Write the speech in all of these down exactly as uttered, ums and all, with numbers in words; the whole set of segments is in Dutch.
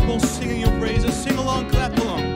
people singing your praises. Sing along, clap along.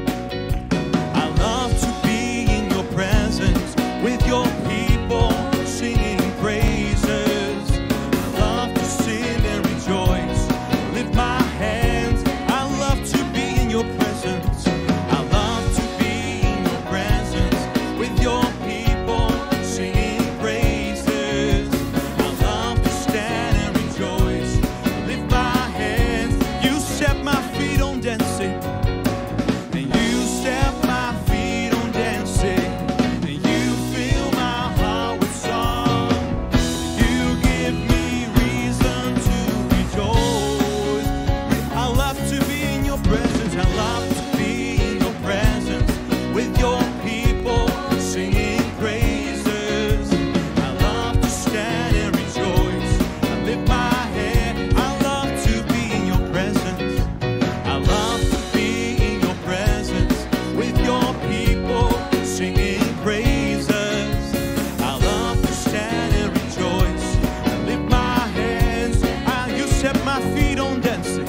I love to be in your presence with your people singing praises. I love to sing and rejoice, lift my hands. I love to be in your presence. I love to be in your presence with your people singing praises. I love to stand and rejoice, lift my hands. You set my feet on dancing, and you set my feet on dancing, and you fill my heart with song. You give me reason to rejoice. I love to be in your presence. I love to be in your presence with your people singing praises. I love to stand and rejoice. I lift my hand. I love to be in your presence. I love to be in your presence with your people singing praises. I love to stand and rejoice. I lift my hands. Ah, you set my feet on dancing.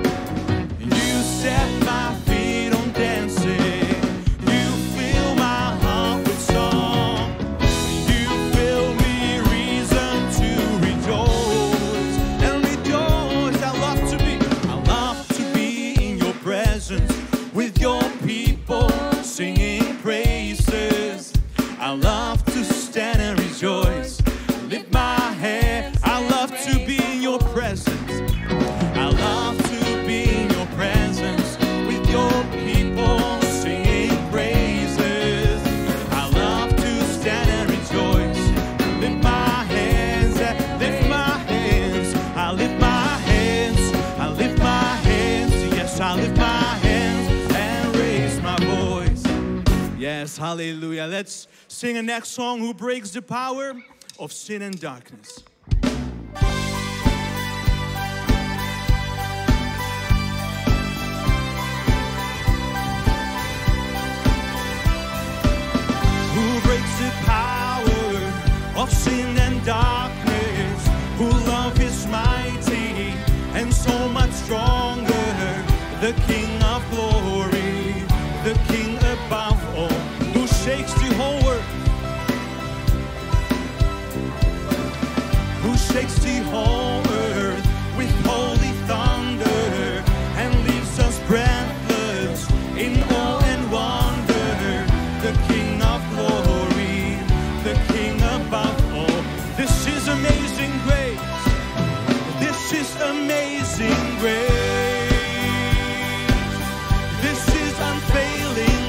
You set my feet on dancing. You fill my heart with song. You fill me reason to rejoice and rejoice. I love to be, I love to be in your presence with your people singing praises. I love to stand and rejoice, lift my hand. I love to be in your presence. I love to be in your presence with your people singing praises. I love to stand and rejoice, lift my hands, lift my hands. I lift my hands, I lift my hands. Yes, I lift my hands and raise my voice. Yes, hallelujah. Let's sing a next song, Who Breaks the Power of Sin and Darkness. Who breaks the power of sin and darkness? Who love is mighty and so much stronger? The King of glory, the King above all, who shakes the whole world, who shakes the whole earth with holy thunder and leaves us breathless in awe and wonder. The King of glory, the King above all. This is amazing grace. This is amazing grace. This is unfailing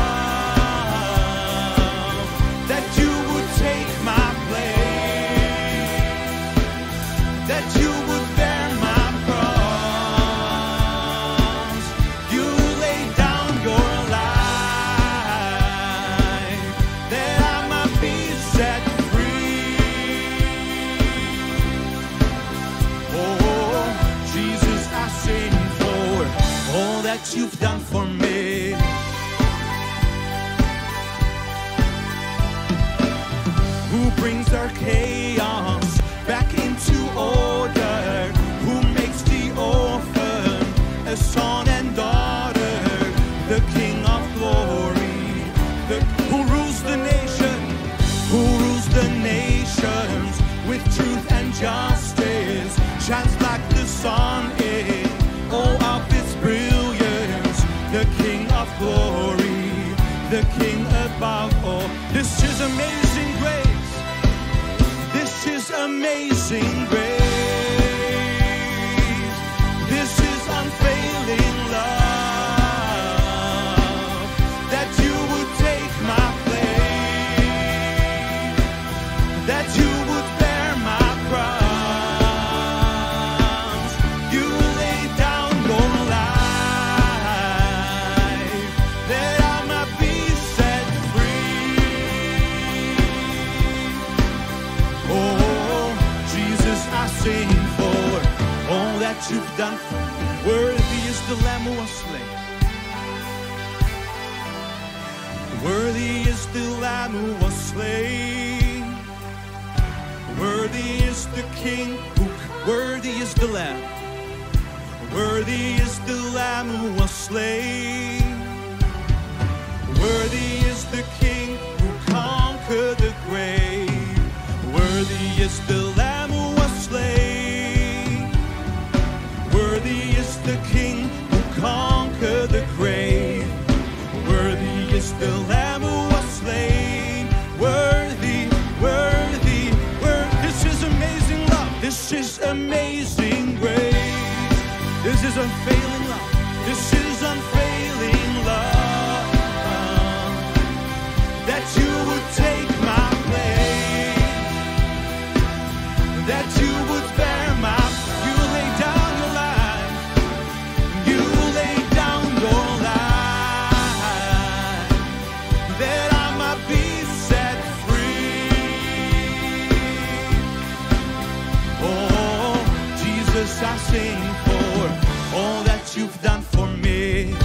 love, that you would take my place, that you would bear my cross. You laid down your life, that I might be set free. Oh, Jesus, I sing for all that you've done for me. Who brings our chaos back into order? Who makes the orphan a son and daughter? The King of glory, the, who rules the nation, who rules the nations with truth and justice, shines like the sun in all of its brilliance. The King of glory, the King above all. This is amazing grace. This is amazing grace. This is unfailing love, that you would take my place, that you would bear my cross. You laid down your life, that I might be set free. Oh, Jesus, I sing for all that you've done. Worthy is the Lamb who was slain. Worthy is the Lamb who was slain. Worthy is the King, who, worthy is the Lamb. Worthy is the Lamb who was slain. Worthy is the King who conquered the grave. Worthy is the Lamb who was slain. Worthy is the King who conquered the grave. Worthy is the Lamb who was slain. Worthy, worthy, worthy. This is amazing love. This is amazing grace. This is unfailing love. This is unfailing love. That you would take my place. That you would bear my. You lay down your life. You lay down your life. That I might be set free. Oh, Jesus, I sing for all that you've done for me.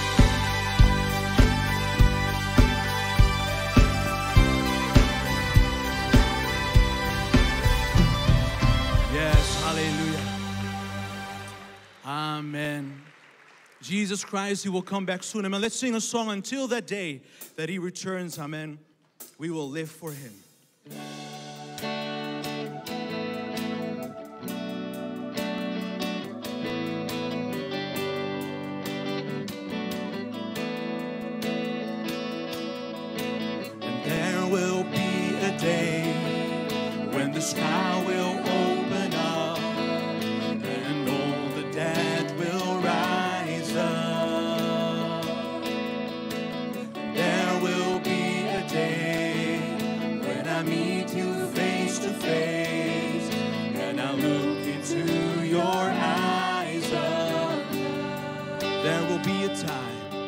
Yes, hallelujah. Amen. Jesus Christ, He will come back soon. Amen. Let's sing a song until that day that He returns. Amen. We will live for Him. Day when the sky will open up and all the dead will rise up. There will be a day when I meet you face to face and I look into your eyes up. There will be a time.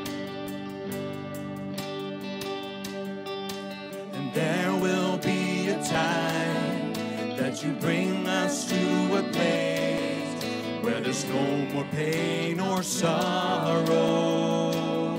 There will be a time that you bring us to a place where there's no more pain or sorrow.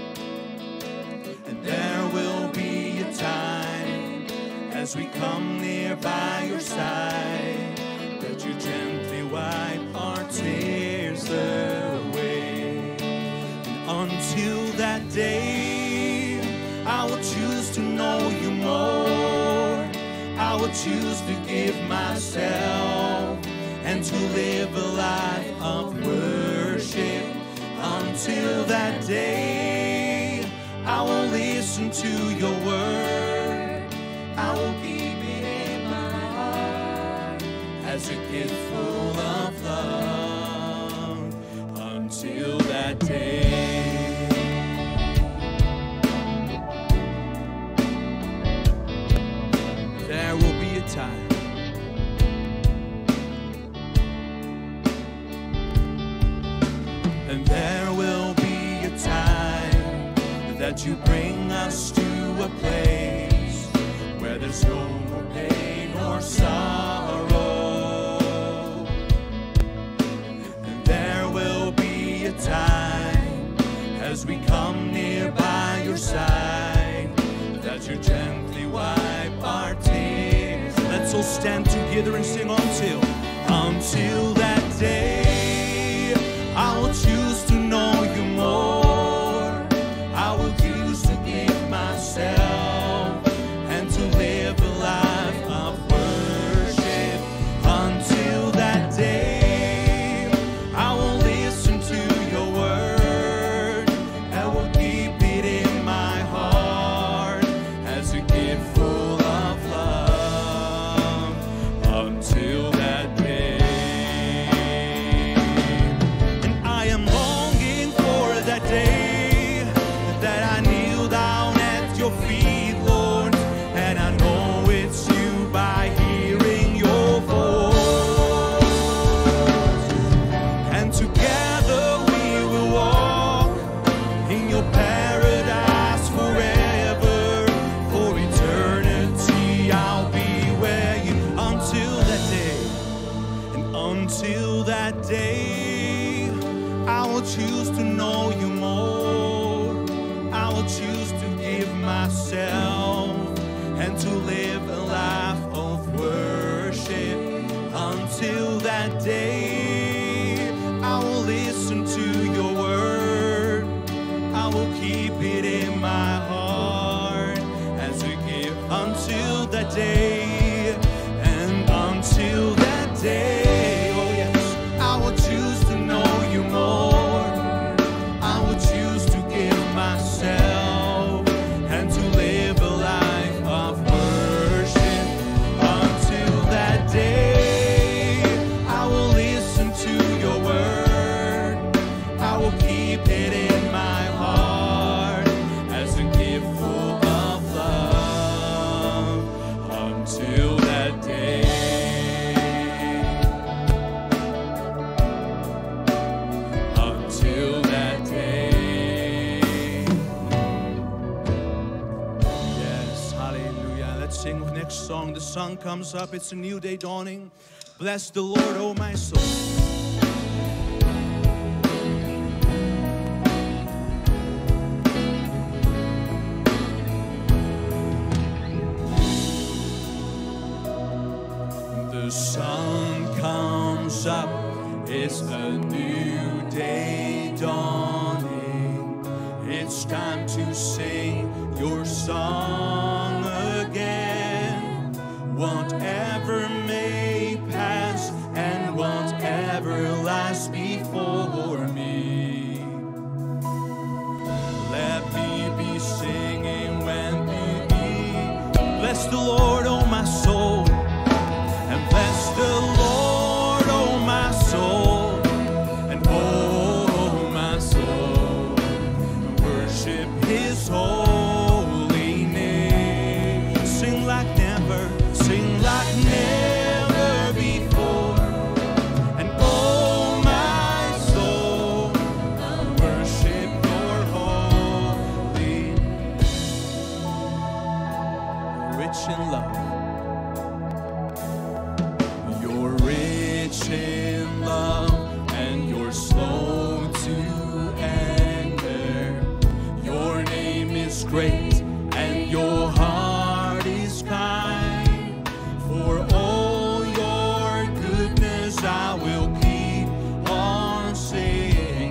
And there will be a time as we come near by your side that you gently wipe our tears away. And until that day, I will choose to know you more. I will choose to give myself and to live a life of worship. Until that day, I will listen to your word. I will keep it in my heart as a gift full of love. Until that day. There will be a time and there will be a time that you bring us to a place where there's no more pain or sorrow. And there will be a time as we come near by your side that you gently wipe our tears. Let's all stand together and sing until, until that day. I will choose to know you more. I will choose to give myself and to live a life of worship. Until that day, I will listen to your word and will keep it in my heart as a gift full of love. Until that day. And I am longing for that day that I kneel down at your feet, Lord, and I know it's you by hearing your voice. And together we will walk in your paradise forever. For eternity I'll be where you. Until that day, and until that day, I will choose to know you more. I will choose to give myself and to live a life of worship. Until that day, I will live day, and until that day, oh yes, I will choose to know you more. I will choose to give myself and to live a life of worship. Until that day, I will listen to your word. I will keep it in my heart as a gift full of love. Until that day. Until that day. Yes, hallelujah. Let's sing the next song. The sun comes up, it's a new day dawning. Bless the Lord, oh my soul. The sun comes up, it's a new day dawning. It's time to sing your song again. Whatever may pass and whatever lies before me, let me be singing when we meet. Bless the Lord, oh my soul. Bless the Lord, oh my soul, and oh my soul, worship His holy name. Sing like never, sing like never before, and oh my soul, worship your holy name. Rich in love. You're rich in love and you're slow to anger. Your name is great and your heart is kind. For all your goodness I will keep on singing.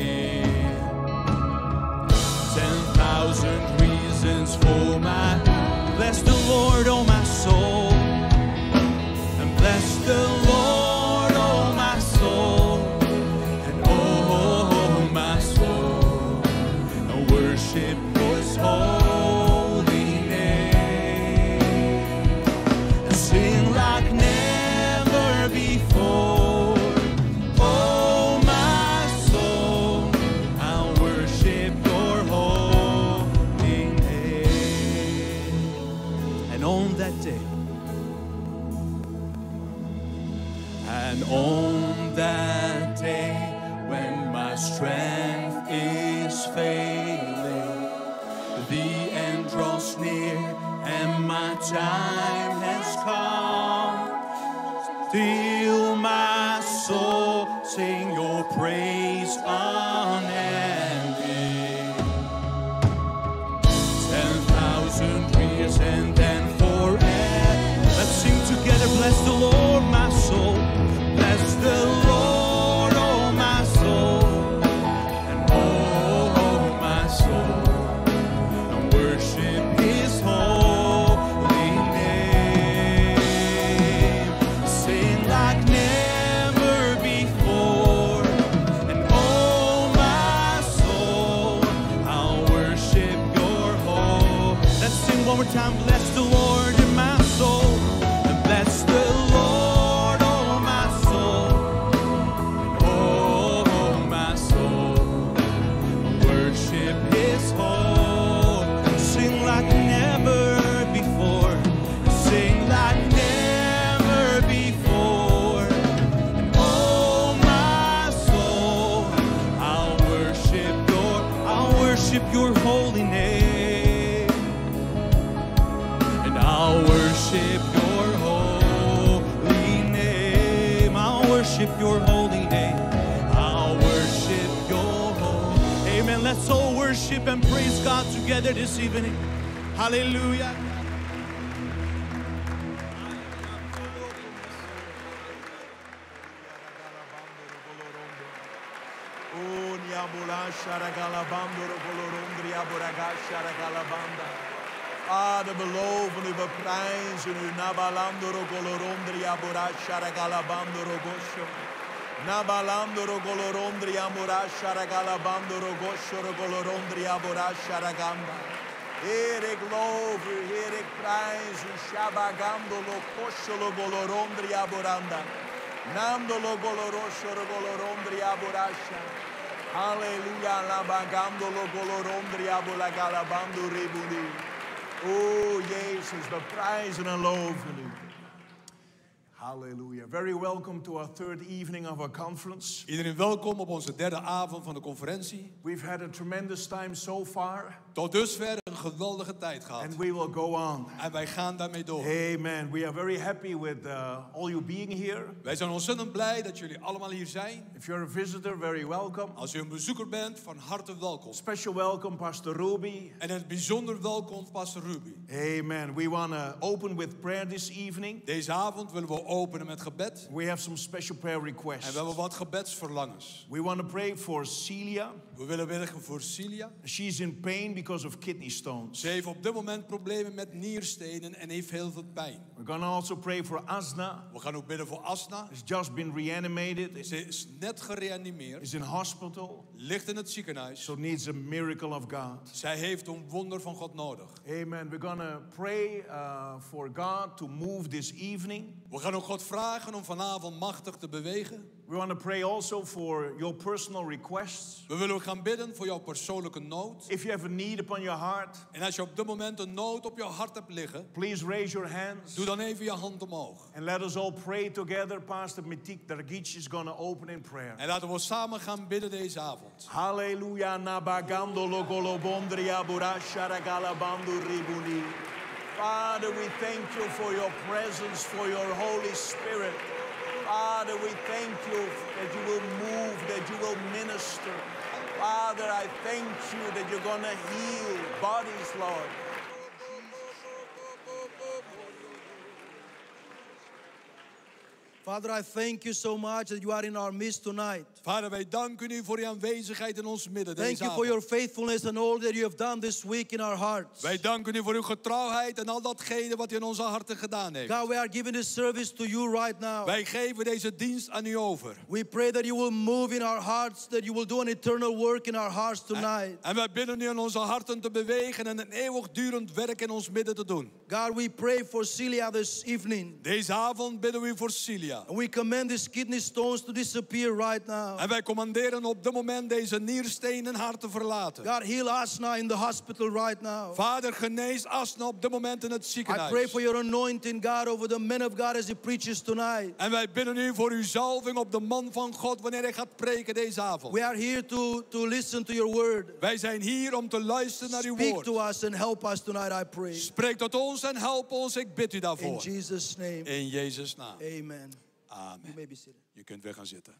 Ten thousand reasons for my. Bless the Lord, oh my soul. Bless the Lord, oh my soul, and oh my soul, and worship His holy name. And sing like never before, oh my soul, I'll worship your holy name. And on that day, and on that day when my strength is failing, the end draws near and my time has come. Still my soul sing your praise unending. Ten thousand years and then forever. Let's sing together. Bless the Lord, my soul. Bless the Lord, oh my soul, and oh my soul, and worship His holy name. Sing like never before, and oh my soul, I'll worship your holy. Let's sing one more time. Bless the Lord in my soul, and bless the Lord. Your holy name, and I'll worship your holy name. I'll worship your holy name. I'll worship your holy. Amen. Let's all worship and praise God together this evening. Hallelujah. Vader, we loven u, we prijzen u. Nabalandoro golorondria borasha regalabandoro gosho. Nabalandoro golorondria borasha regalabandoro gosho golorondria borasha regamba. Heer, ik loof u, Heer, ik prijs u. Shabagandolo kosholo golorondria boranda. Nandolo golorosho golorondria borasha. Halleluja, labagandolo golorondria bolagalabando rebuni. Oh, Jezus, we prijzen en loven u. Hallelujah. Very welcome to our third evening of our conference. Iedereen welkom op onze derde avond van de conferentie. We've had a tremendous time so far. Tot dusver een geweldige tijd gehad. And we will go on. En wij gaan daarmee door. Amen. We are very happy with uh, all you being here. Wij zijn ontzettend blij dat jullie allemaal hier zijn. If you're a visitor, very welcome. Als u een bezoeker bent, van harte welkom. Special welcome, Pastor Ruby. En een bijzonder welkom, Pastor Ruby. Amen. We want to open with prayer this evening. Deze avond willen we openen met gebed. We have some special prayer requests. En we hebben wat gebedsverlangens. We want to pray for Celia. We willen bidden voor Celia. She's in pain because of kidney stones. Ze heeft op dit moment problemen met nierstenen en heeft heel veel pijn. We're going to also pray for Asna. We gaan ook bidden voor Asna. She's just been reanimated. Ze is net gereanimeerd. Is in hospital. Ligt in het ziekenhuis. So needs a miracle of God. Zij heeft een wonder van God nodig. Amen. We're going to pray uh, for God to move this evening. We gaan ook God vragen om vanavond machtig te bewegen. We want to pray also for your personal requests. We willen ook gaan bidden voor jouw persoonlijke nood. If you have a need upon your heart, en als je op dit moment een nood op jouw hart hebt liggen, please raise your hands. Doe dan even je hand omhoog. And let us all pray together. Pastor Mitik Dragic is going to open in prayer. En laten we samen gaan bidden deze avond. Halleluja, nabagandolo golobondria burasha regalabando ribuni. Father, we thank you for your presence, for your Holy Spirit. Father, we thank you that you will move, that you will minister. Father, I thank you that you're going to heal bodies, Lord. Father, I thank you so much that you are in our midst tonight. Vader, wij danken u voor uw aanwezigheid in ons midden deze Thank you avond. for your faithfulness and all that you have done this week in our hearts. Wij danken u voor uw getrouwheid en al datgene wat u in onze harten gedaan heeft. God, we are giving this service to you right now. Wij geven deze dienst aan u over. We pray that you will move in our hearts, that you will do an eternal work in our hearts tonight. En, en wij bidden u in onze harten te bewegen en een eeuwigdurend werk in ons midden te doen. God, we pray for Celia this evening. Deze avond bidden we voor Celia. And we command these kidney stones to disappear right now. En wij commanderen op dit moment deze nierstenen haar te verlaten. God, heal Asna in the hospital right now. Vader, genees Asna op dit moment in het ziekenhuis. I pray for your anointing, God, over the man of God as he preaches tonight. En wij bidden u voor uw zalving op de man van God wanneer hij gaat preken deze avond. We are here to, to listen to your word. Wij zijn hier om te luisteren naar uw Speak woord. to us and help us tonight, I pray. Spreek tot ons en help ons, ik bid u daarvoor. In Jesus' name. In Jezus' naam. Amen. Amen. You may be seated. Je kunt weer gaan zitten.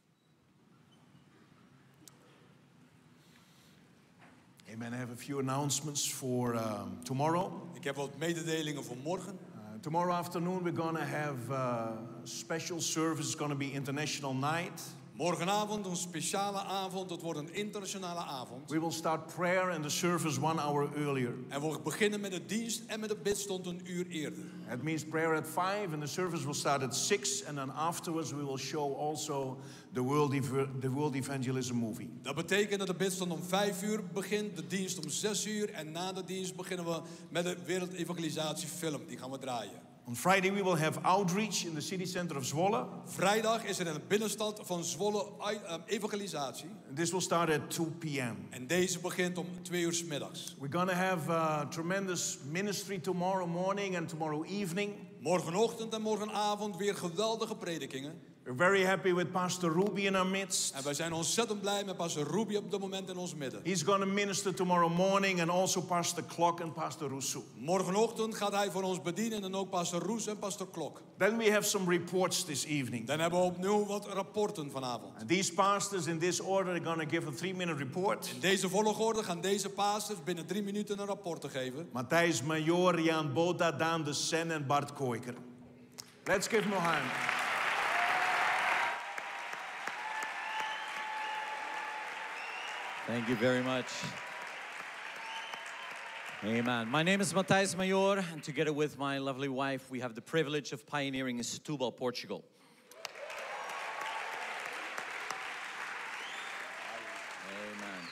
Amen. I have a few announcements for um, tomorrow. Ik heb wat mededelingen voor morgen. Uh, tomorrow afternoon we're going to have a special service. It's going to be International Night. Morgenavond een speciale avond. Het wordt een internationale avond. We will start prayer and the service one hour earlier. En we beginnen met de dienst en met de bidstond een uur eerder. That means prayer at five and the service will start at six. And then afterwards we will show also the World, Ev- the World Evangelism movie. Dat betekent dat de bidstond om vijf uur begint, de dienst om zes uur. En na de dienst beginnen we met de wereldevangelisatiefilm. Die gaan we draaien. On Friday we will have outreach in the city center of Zwolle. Vrijdag is er in de binnenstad van Zwolle evangelisatie. This will start at two p.m. En deze begint om twee uur 's middags. We're going to have a tremendous ministry tomorrow morning and tomorrow evening. Morgenochtend en morgenavond weer geweldige predikingen. We're very happy with Pastor Ruby in our midst. En wij zijn ontzettend blij met Pastor Ruby op dit moment in ons midden. He's going to minister tomorrow morning and also Pastor Klok and Pastor Rousseau. Morgenochtend gaat hij voor ons bedienen en ook Pastor Roes en Pastor Klok. Then we have some reports this evening. Dan hebben we opnieuw wat rapporten vanavond. And these pastors in this order are going to give a three-minute report. In deze volgorde gaan deze pastors binnen drie minuten een rapport te geven. Matthijs Major, Jan Bota, Daan de Sen en Bart Koiker. Let's give them a hand. Thank you very much. Amen. My name is Matthijs Major, and together with my lovely wife, we have the privilege of pioneering in Setúbal, Portugal. Amen.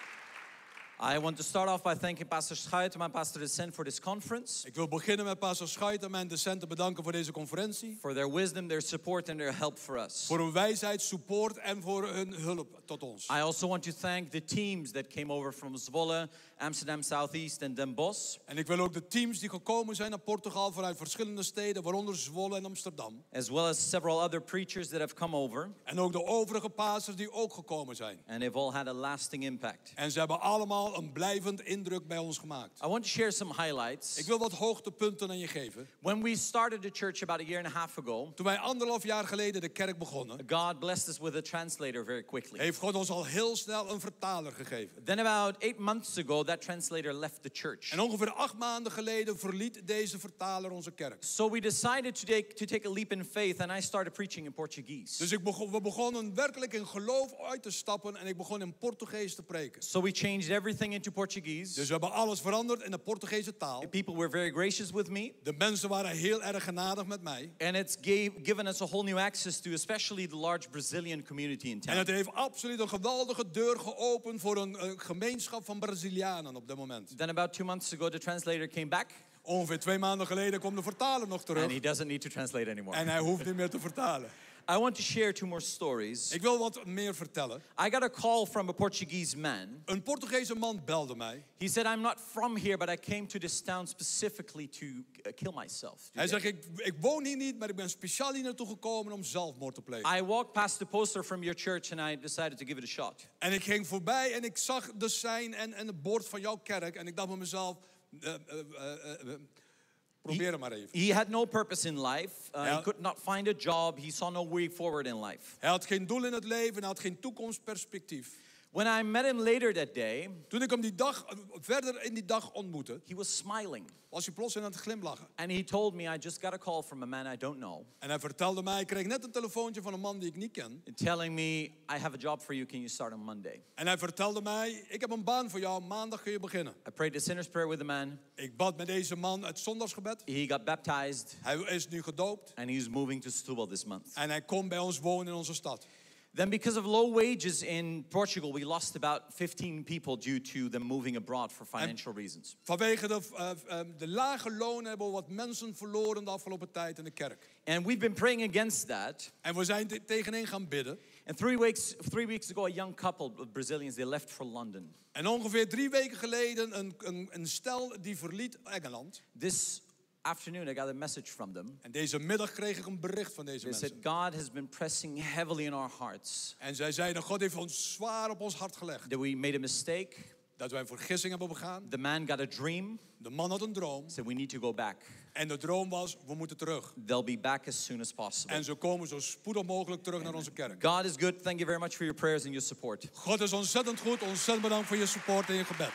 I want to start off by thanking Pastor Schuiten and Pastor Decent for this conference. Ik wil beginnen met pastor Schuit en mijn Decent te bedanken voor deze conferentie. For their wisdom, their support, and their help for us. Voor hun wijsheid, support en voor hun hulp tot ons. I also want to thank the teams that came over from Zwolle, Amsterdam Southeast, and Den Bosch. En ik wil ook de teams die gekomen zijn naar Portugal vanuit verschillende steden, waaronder Zwolle en Amsterdam. As well as several other preachers that have come over. En ook de overige pastors die ook gekomen zijn. And they've all had a lasting impact. En ze hebben allemaal een blijvend indruk bij ons gemaakt. I want to share some highlights. Ik wil wat hoogtepunten aan je geven. When we started the church about a year and a half ago, Toen wij anderhalf jaar geleden de kerk begonnen, God blessed us with a translator very quickly. heeft God ons al heel snel een vertaler gegeven. Then about eight months ago, that translator left the church. En ongeveer acht maanden geleden verliet deze vertaler onze kerk. So we decided to take, to take a leap in faith, and I started preaching in Portuguese. Dus ik begon, we begonnen werkelijk in geloof uit te stappen en ik begon in Portugees te preken. So we changed everything into Portuguese. Dus we hebben alles veranderd in de Portugese taal. People were very gracious with me. De mensen waren heel erg genadig met mij. And it's gave, given us a whole new access to especially the large Brazilian community in En town. het heeft absoluut een geweldige deur geopend voor een, een gemeenschap van Brazilianen op dit moment. Then about two months ago, the translator came back. Ongeveer twee maanden geleden kwam de vertaler nog terug. And he doesn't need to translate anymore. En hij hoeft niet meer te vertalen. I want to share two more stories. Ik wil wat meer vertellen. I got a call from a Portuguese man. Een Portugese man belde mij. He said, I'm not from here, but I came to this town specifically to uh, kill myself. Hij zegt, ik, ik woon hier niet, maar ik ben speciaal hier naartoe gekomen om zelfmoord te plegen. I walked past the poster from your church and I decided to give it a shot. En ik ging voorbij en ik zag de sign en, en het bord van jouw kerk. En ik dacht bij mezelf, uh, uh, uh, uh, probeer het maar even. He had no purpose in life. Uh, Ja. He could not find a job. He saw no way forward in life. Hij had geen doel in het leven, hij had geen toekomstperspectief. When I met him later that day, Toen ik hem die dag, verder in die dag ontmoette, he was smiling. was hij plots aan het glimlachen. And he told me, I just got a call from a man I don't know. En hij vertelde mij, ik kreeg net een telefoontje van een man die ik niet ken. Telling me, I have a job for you, can you start on Monday? En hij vertelde mij, ik heb een baan voor jou, maandag kun je beginnen. I prayed the sinner's prayer with the man. Ik bad met deze man het zondagsgebed. He got baptized Hij is nu gedoopt. and he's moving to Setúbal this month. En hij komt bij ons wonen in onze stad. Then because of low wages in Portugal, we lost about fifteen people due to them moving abroad for financial reasons. Vanwege de, uh, uh, de lage lonen hebben we wat mensen verloren de afgelopen tijd in de kerk. And we've been praying against that. En we zijn te- tegenin gaan bidden. And three weeks, three weeks ago, a young couple of Brazilians, they left for London. En ongeveer drie weken geleden een, een, een stel die verliet Engeland. This afternoon, I got a message from them. En deze middag kreeg ik een bericht van deze They said, mensen. God has been pressing heavily in our hearts. En zij zeiden, God heeft ons zwaar op ons hart gelegd. That we made a mistake. Dat wij een vergissing hebben begaan. The man got a dream. De man had een droom. Said, we need to go back. En de droom was, we moeten terug. They'll be back as soon as possible. En ze komen zo spoedig mogelijk terug naar onze kerk. God is good. Thank you very much for your prayers and your support. God is ontzettend goed. Ontzettend bedankt voor je support en je gebed.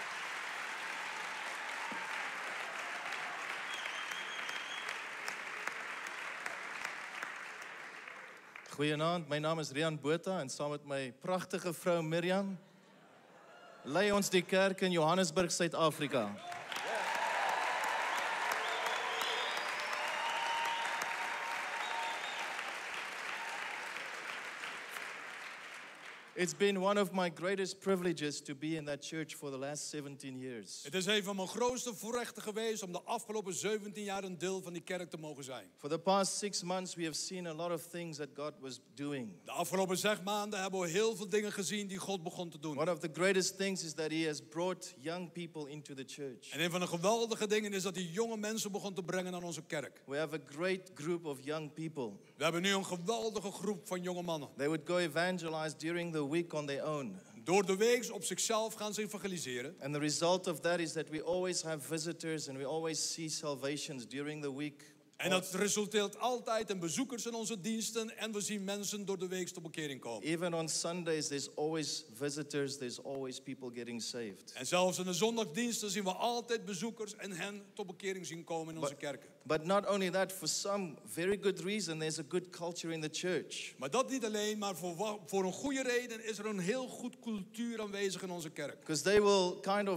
Goeienaand, my naam is Rian Botha en saam met my pragtige vrou Miriam lei ons die kerk in Johannesburg, Suid-Afrika. It's been one of my greatest privileges to be in that church for the last seventeen years. Het is een van mijn grootste voorrechten geweest om de afgelopen zeventien jaar een deel van die kerk te mogen zijn. For the past six months we have seen a lot of things that God was doing. De afgelopen zes maanden hebben we heel veel dingen gezien die God begon te doen. One of the greatest things is that he has brought young people into the church. En een van de geweldige dingen is dat hij jonge mensen begon te brengen naar onze kerk. We have a great group of young people. We hebben nu een geweldige groep van jonge mannen. They would go evangelize during the week on their own. Door de week op zichzelf gaan ze evangeliseren. And the result of that is that we always have visitors and we always see salvations during the week. En dat resulteert altijd in bezoekers in onze diensten en we zien mensen door de week tot bekering komen. Even on Sundays there's always visitors, there's always people getting saved. En zelfs in de zondagdiensten zien we altijd bezoekers en hen tot bekering zien komen in onze kerken. But not only that, for some very good reason there's a good culture in the church. Maar dat niet alleen, maar voor, wa- voor een goede reden is er een heel goed cultuur aanwezig in onze kerk. Because they will kind of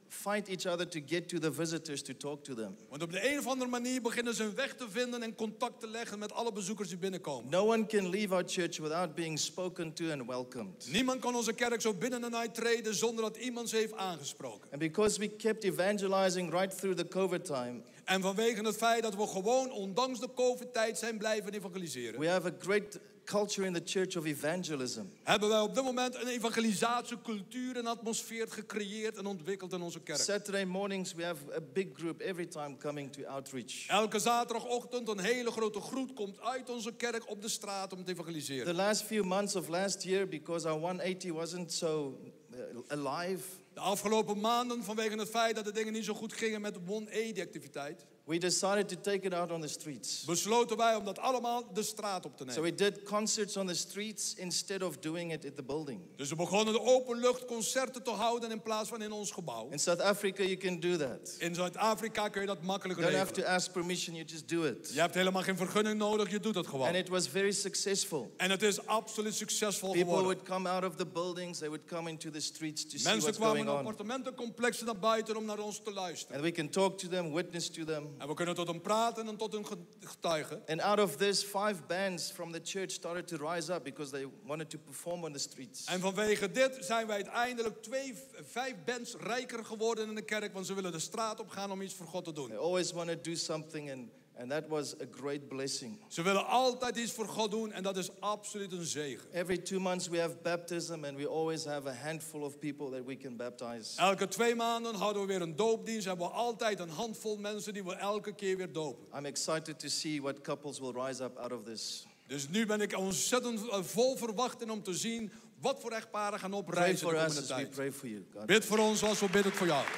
fight each other to get to the visitors to talk to them. Want op de een of andere manier beginnen ze een weg te vinden en contact te leggen met alle bezoekers die binnenkomen. No one can leave our church without being spoken to and welcomed. Niemand kan onze kerk zo binnen en uittreden zonder dat iemand ze heeft aangesproken. And because we kept evangelizing right through the COVID time, En vanwege het feit dat we gewoon ondanks de COVID-tijd zijn blijven evangeliseren, we have a great culture in the church of evangelism. hebben wij op dit moment een evangelisatiecultuur en atmosfeer gecreëerd en ontwikkeld in onze kerk. Saturday mornings we have a big group every time coming to outreach. Elke zaterdagochtend een hele grote groep komt uit onze kerk op de straat om te evangeliseren. The last few months of last year, because our one eighty wasn't so uh, alive, De afgelopen maanden, vanwege het feit dat de dingen niet zo goed gingen met de honderd-activiteit, we decided to take it out on the streets. besloten wij om dat allemaal de straat op te So nemen. we did concerts on the streets instead of doing it at the building. Dus we begonnen de openluchtconcerten te houden in plaats van in ons gebouw. In South Africa, you can do that. In Zuid-Afrika kun je dat makkelijk You don't have to regelen. ask permission, you just do it. Je hebt helemaal geen vergunning nodig, je doet het gewoon. And it was very successful. En het is absoluut succesvol People geworden. would come out of the buildings, they would come into the streets to see Mensen what's kwamen going in on. appartementencomplexen naar buiten om naar ons te luisteren. And we can talk to them, witness to them. En we kunnen tot hen praten en tot hun getuigen. And out of this, five bands from the church started to rise up because they wanted to perform on the streets. En vanwege dit zijn wij uiteindelijk twee, vijf bands rijker geworden in de kerk, want ze willen de straat op gaan om iets voor God te doen. They always want to do something, and, and that was a great blessing. Ze willen altijd iets voor God doen en dat is absoluut een zegen. Every two months we have baptism, and we always have a handful of people that we can baptize. Elke twee maanden houden we weer een doopdienst. Hebben we altijd een handvol mensen die we elke keer weer dopen. I'm excited to see what couples will rise up out of this. Dus nu ben ik ontzettend eh, vol verwachting om te zien wat voor echtparen gaan Pray oprijzen de for us komende as we tijd. pray for you. God. Bid voor ons zoals we bidden voor jou.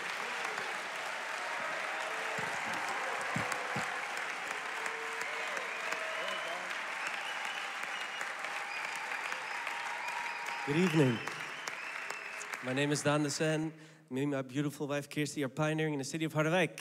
Good evening. My name is Dan de Sen. Me and my beautiful wife Kirsty are pioneering in the city of Harderwijk.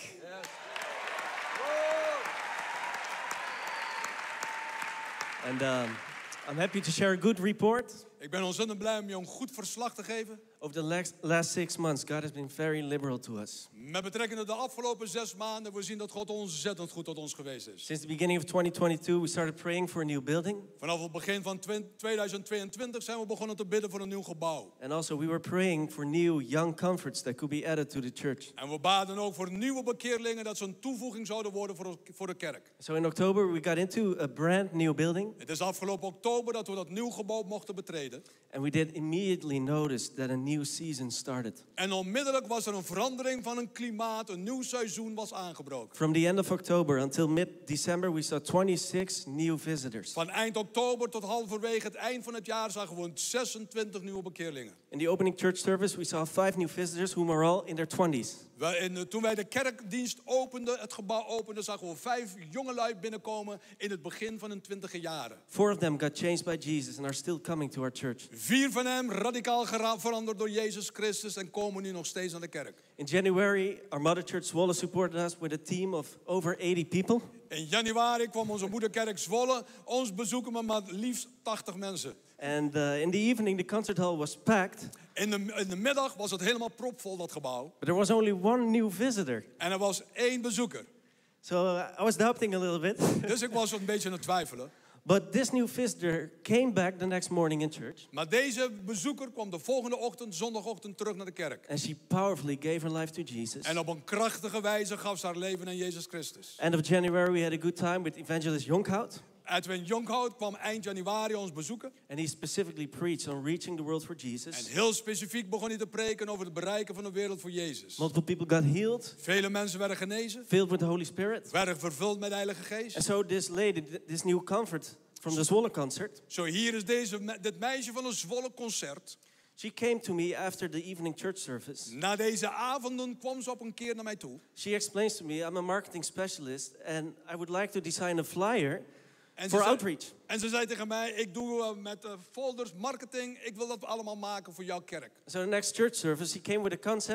And um, I'm happy to share a good report. Ik ben ontzettend blij om je een goed verslag te geven. Over the last, last six months, God has been very liberal to us. Met betrekking tot de afgelopen zes maanden, we zien dat God ontzettend goed tot ons geweest is. Since the beginning of twenty twenty-two, we started praying for a new building. Vanaf het begin van tweeduizend tweeëntwintig zijn we begonnen te bidden voor een nieuw gebouw. And also, we were praying for new young comforts that could be added to the church. En we baden ook voor nieuwe bekeerlingen dat ze een toevoeging zouden worden voor, voor de kerk. So in October, we got into a brand new building. Het is afgelopen oktober dat we dat nieuw gebouw mochten betreden. And we did immediately notice that a new season started. En onmiddellijk was er een verandering van een klimaat, een nieuw seizoen was aangebroken. From the end of October until mid-December, we saw twenty-six new visitors. Van eind oktober tot halverwege het eind van het jaar zagen we zesentwintig nieuwe bekeerlingen. In the opening church service, we saw five new visitors whom are all in their twenties. We, en, toen wij de kerkdienst openden, het gebouw openden, zagen we vijf jongelui binnenkomen in het begin van hun twintige jaren. Four of them got changed by Jesus and are still coming to our church. Vier van hem radicaal gera- veranderd door Jezus Christus en komen nu nog steeds aan de kerk. In January, our mother church Zwolle supported us with a team of over eighty people. In januari kwam onze moederkerk Zwolle ons bezoeken met maar liefst tachtig mensen. And uh, in the evening, the concert hall was packed. In de, in de middag was het helemaal propvol, dat gebouw. But there was only one new visitor. En er was één bezoeker. So uh, I was doubting a little bit. Dus ik was een beetje aan het twijfelen. But this new visitor came back the next morning in church. Maar deze bezoeker kwam de volgende ochtend, zondagochtend, terug naar de kerk. And she powerfully gave her life to Jesus. En op een krachtige wijze gaf ze haar leven aan Jezus Christus. End of January, we had a good time with evangelist Jonkhout. Edwin Jonkhout kwam eind januari ons bezoeken. And he specifically preached on reaching the world for Jesus. En heel specifiek begon hij te preken over het bereiken van de wereld voor Jezus. Multiple people got healed, Vele mensen werden genezen, filled with the Holy Spirit. werden vervuld met de Heilige And Geest. so this lady, this new comfort from the Zwolle concert, Zo hier is deze, me- dit meisje van een Zwolle concert. she came to me after the evening church service. Na deze avonden kwam ze op een keer naar mij toe. She explains to me, I'm a marketing specialist and I would like to design a flyer En for ze, zei, outreach. en ze zei tegen mij, ik doe uh, met uh, folders, marketing. Ik wil dat allemaal maken voor jouw kerk. So the next church service, he came with a concept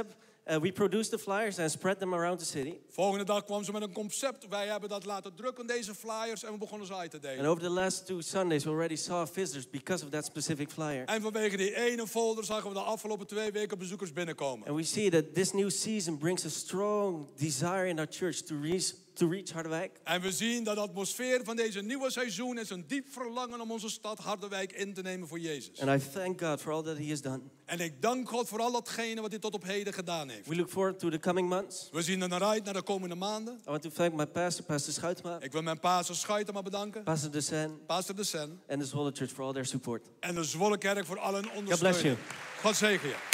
Uh, we produced the flyers and spread them around the city. Volgende dag kwam ze met een concept. Wij hebben dat laten drukken, deze flyers, en we begonnen ze uit te delen. And over the last two Sundays, we already saw visitors because of that specific flyer. En vanwege die ene folder zagen we de afgelopen twee weken bezoekers binnenkomen. And we see that this new season brings a strong desire in our church to reach, to reach Harderwijk. En we zien dat de atmosfeer van deze nieuwe seizoen is een diep verlangen om onze stad Harderwijk in te nemen voor Jezus. And I thank God for all that He has done. En ik dank God voor al datgene wat hij tot op heden gedaan heeft. We look forward to the coming months. We zien er naar uit naar de komende maanden. I want to thank my pastor, Pastor Schuitema, Ik wil mijn pastor Schuitema bedanken. Pastor De Sen, Pastor De Sen. and the Zwolle Church for all their support. En de Zwolle Kerk voor al hun God ondersteuning. bless you. God zegen je.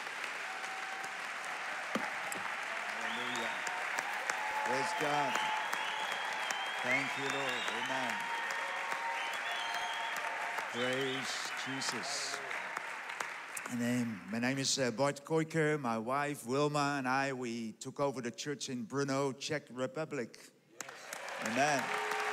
Hallelujah. Praise God. Thank you, Lord. Amen. Praise Jesus. Name. My name is uh, Bart Koiker. My wife Wilma and I, we took over the church in Brno, Czech Republic. Yes. Amen.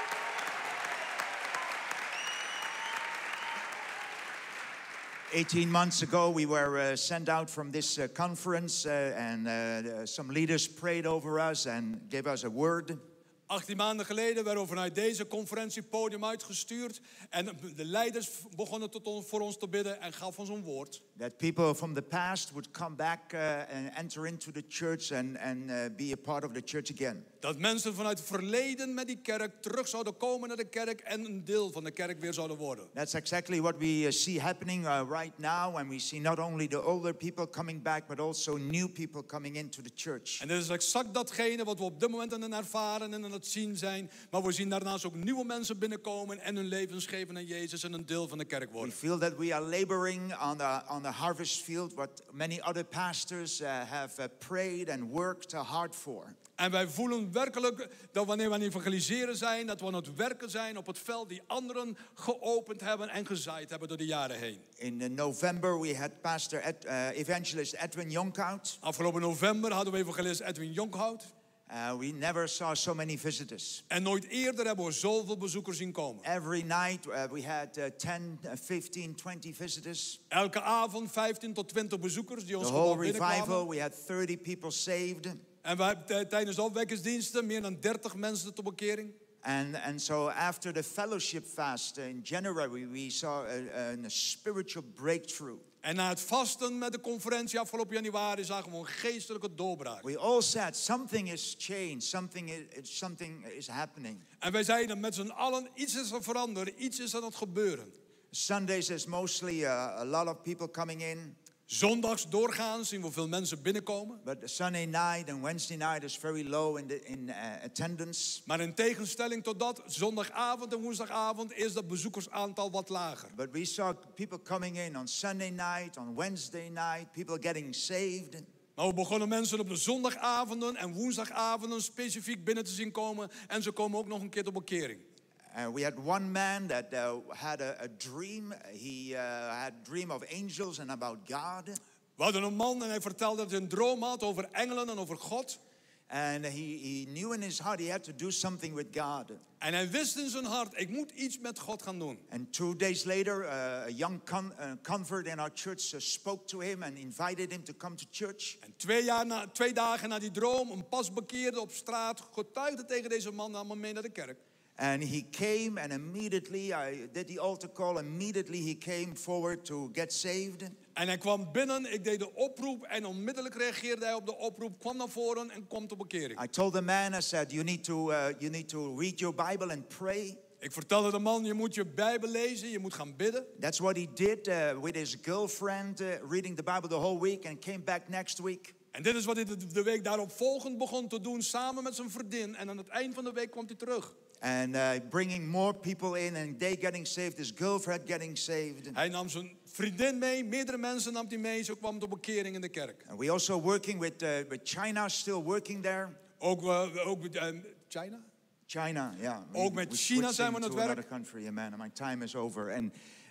eighteen months ago, we were uh, sent out from this uh, conference, uh, and uh, some leaders prayed over us and gave us a word. achttien maanden geleden werden we vanuit deze conferentiepodium uitgestuurd. En de leiders begonnen tot ons, voor ons te bidden en gaf ons een woord. That people from the past would come back uh, and enter into the church and, and uh, be a part of the church again. Dat mensen vanuit het verleden met die kerk terug zouden komen naar de kerk en een deel van de kerk weer zouden worden. That's exactly what we uh, see happening uh, right now, and we see not only the older people coming back, but also new people coming into the church. En dit is exact datgene wat we op dit moment aan het ervaren en aan het zien zijn. Maar we zien daarnaast ook nieuwe mensen binnenkomen en hun levens geven aan Jezus en een deel van de kerk We worden. feel that we are laboring on the, on the harvest field, what many other pastors uh, have uh, prayed and worked uh, hard for. En wij voelen werkelijk dat wanneer we aan het evangeliseren zijn, dat we aan het werken zijn op het veld die anderen geopend hebben en gezaaid hebben door de jaren heen. In uh, November we had Pastor Ed, uh, Evangelist Edwin Jonkhout. Afgelopen november hadden we evangelist Edwin Jonkhout. Uh, we never saw so many visitors. En nooit eerder hebben we zoveel bezoekers zien komen. Every night uh, we had uh, ten, uh, fifteen, twenty visitors. Elke avond vijftien tot twintig bezoekers die ons The gewoon whole revival, binnenkwamen. we had thirty people saved. En wij hebben tijdens de opwekkingsdiensten meer dan dertig mensen tot bekering. And, and so after the fellowship fast in January, we saw a, a spiritual breakthrough. En na het vasten met de conferentie afgelopen januari zagen we een geestelijke doorbraak. We all said something is changed, something is, something is happening. En wij zeiden met z'n allen, iets is er veranderd, iets is aan het gebeuren. Sundays is mostly uh, a lot of people coming in. Zondags doorgaans zien we veel mensen binnenkomen. But the Sunday night and Wednesday night is very low in, the, in uh, attendance. Maar in tegenstelling tot dat, zondagavond en woensdagavond is dat bezoekersaantal wat lager. But we saw people coming in on Sunday night, on Wednesday night, people getting saved. Maar we begonnen mensen op de zondagavonden en woensdagavonden specifiek binnen te zien komen. En ze komen ook nog een keer tot bekering. Uh, we had one man that uh, had a, a dream. He uh, had a dream of angels and about God. We hadden een man en hij vertelde dat hij een droom had over engelen en over God. And he, he knew in his heart he had to do something with God. En hij wist in zijn hart, ik moet iets met God gaan doen. And two days later, uh, a young con- uh, convert in our church uh, spoke to him and invited him to come to church. En twee, jaar na, twee dagen na die droom, een pasbekeerde op straat getuigde tegen deze man, nam hem mee naar de kerk. And he came and immediately, I did the altar call, immediately he came forward to get saved. En hij kwam binnen, ik deed de oproep en onmiddellijk reageerde hij op de oproep, kwam naar voren en kwam tot bekering. I told the man, I said, you need to, uh, you need to read your Bible and pray. Ik vertelde de man, je moet je Bijbel lezen, je moet gaan bidden. That's what he did uh, with his girlfriend, uh, reading the Bible the whole week and came back next week. En dit is wat hij de, de week daarop volgend begon te doen, samen met zijn vriendin. En aan het eind van de week kwam hij terug. And uh, bringing more people in and they getting saved, his girlfriend getting saved. Hij nam zijn vriendin mee, meerdere mensen nam hij mee. Zo kwam tot bekering in de kerk. And we also working with, uh, with China, still working there. Ook, uh, ook met uh, China? China, yeah. Ook met we China switched zijn we aan het into werk. another country, yeah, man. My time is over. And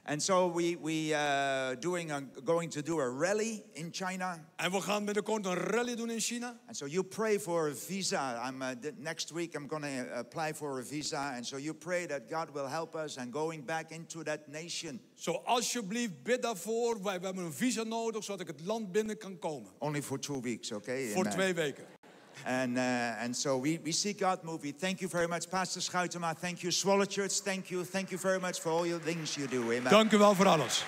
And so we we uh, doing a, going to do a rally in China. En we gaan binnenkort een rally doen in China. And so you pray for a visa. I'm uh, th- next week I'm going to apply for a visa. And so you pray that God will help us and going back into that nation. Zo alsjeblieft bid daarvoor. Wij we hebben een visa nodig zodat ik het land binnen kan komen. Only for two weeks, okay? Voor Amen. twee weken. And uh, and so we, we see God moving. Thank you very much, Pastor Schuitema. Thank you, Swallow Church. Thank you. Thank you very much for all your things you do. Amen. Dank u wel voor alles.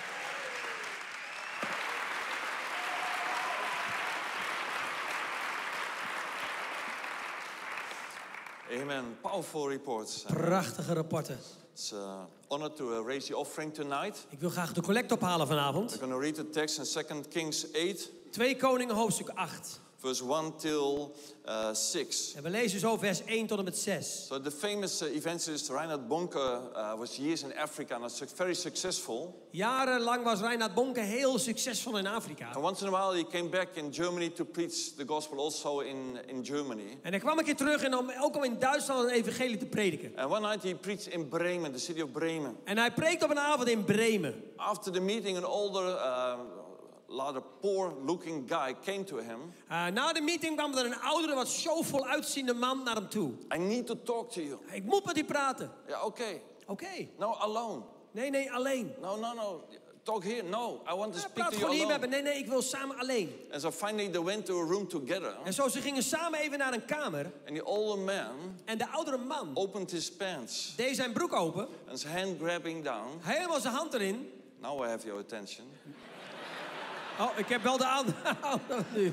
Amen. Powerful reports. Prachtige rapporten. It's an honor to uh, raise the offering tonight. Ik wil graag de collect ophalen vanavond. We're going to read the text in Second Kings eight, Twee Koningen hoofdstuk acht. verse one till uh, six. En we lezen zo vers één tot en met zes. So the famous uh, evangelist Reinhard Bonke uh, was years in Africa and was very successful. Jarenlang was Reinhard Bonke heel succesvol in Afrika. And once in a while he came back in Germany to preach the gospel also in, in Germany. En hij kwam een keer terug en om, ook om in Duitsland een evangelie te prediken. And one night he preached in Bremen, the city of Bremen. En hij preekte op een avond in Bremen. After the meeting, an older, uh, rather poor-looking guy came to him. Uh, na de meeting kwam er een oudere, wat showvol uitziende man naar hem toe. I need to talk to you. Ik moet met u praten. Yeah, okay. Oké. Okay. No, alone. Nee, nee, alleen. No, no, no. Talk here. No, I want to Ja, speak praat to you gewoon hier alone. met me. Nee, nee, ik wil samen alleen. And so finally they went to a room together. En zo, ze gingen samen even naar een kamer. And the older man En de oudere man opened his pants deed zijn broek open. and his hand grabbing down. Helemaal zijn hand erin. Now I have your attention. Oh, ik heb wel de aandacht nu.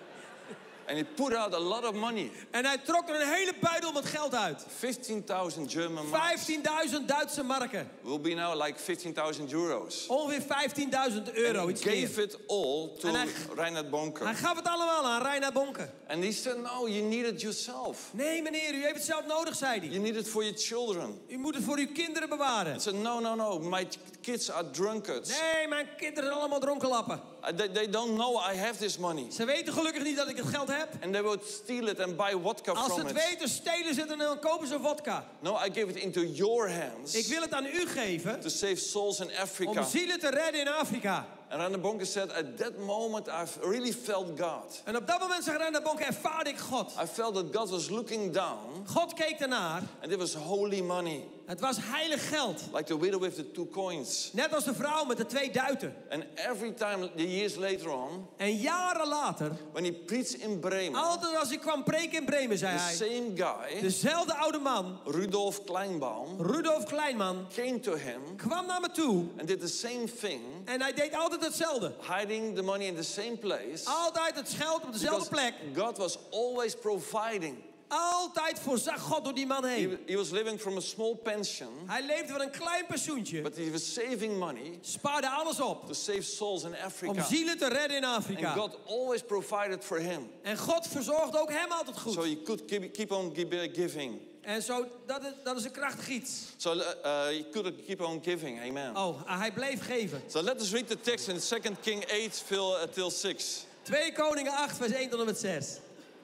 And he put out a lot of money. En hij trok er een hele buidel met geld uit. fifteen thousand German marks. vijftienduizend Duitse marken. Will be now like fifteen thousand euros. Ongeveer vijftienduizend euro. And Iets he meer. gave it all to En hij- Reinhard Bonke. Hij gaf het allemaal aan Reinhard Bonke. And he said, no, you need it yourself. Nee meneer, u heeft het zelf nodig, zei hij. You need it for your children. U moet het voor uw kinderen bewaren. I said, no, no, no, my kids are drunkards. Nee, mijn kinderen zijn allemaal dronkenlappen. Uh, They, they don't know I have this money. Ze weten gelukkig niet dat ik het geld heb. And they would steal it and buy vodka Als ze from het it. weten, stelen ze het en dan kopen ze vodka. No, I give it into your hands Ik wil het aan u geven to save souls in Africa. om zielen te redden in Afrika. And Reinhard Bonke said, at that moment I've really felt God. En op dat moment, zegt Reinhard Bonke, ervaarde ik God. I felt that God was looking down God keek ernaar. and it was holy money. Het was heilig geld. Like the widow with the two coins. Net als de vrouw met de twee duiten. And every time, the years later on, En jaren later, when he preached in Bremen, altijd als ik kwam preken in Bremen, zei the hij. same guy, Dezelfde oude man, Rudolf Kleinbaum, Rudolf Kleinman, came to him kwam naar me toe. and did the same thing, En hij deed altijd hetzelfde. hiding the money in the same place. Altijd het geld op dezelfde Because plek. God was always providing. Altijd voorzag God door die man He, heen. he was living from a small pension, Hij leefde van een klein pensioentje. but he was saving money Spaarde alles op. to save souls in Om Africa. zielen te redden in And Afrika. God always provided for him. En God verzorgde ook hem altijd So goed. he could keep, keep on gi- giving. En zo, dat is, dat is een krachtig iets. So uh, uh, he could keep on giving. Amen. Oh, hij bleef geven. So let us read the text in Second King eight till, uh, till six. Twee Koningen acht, vers één tot en met zes.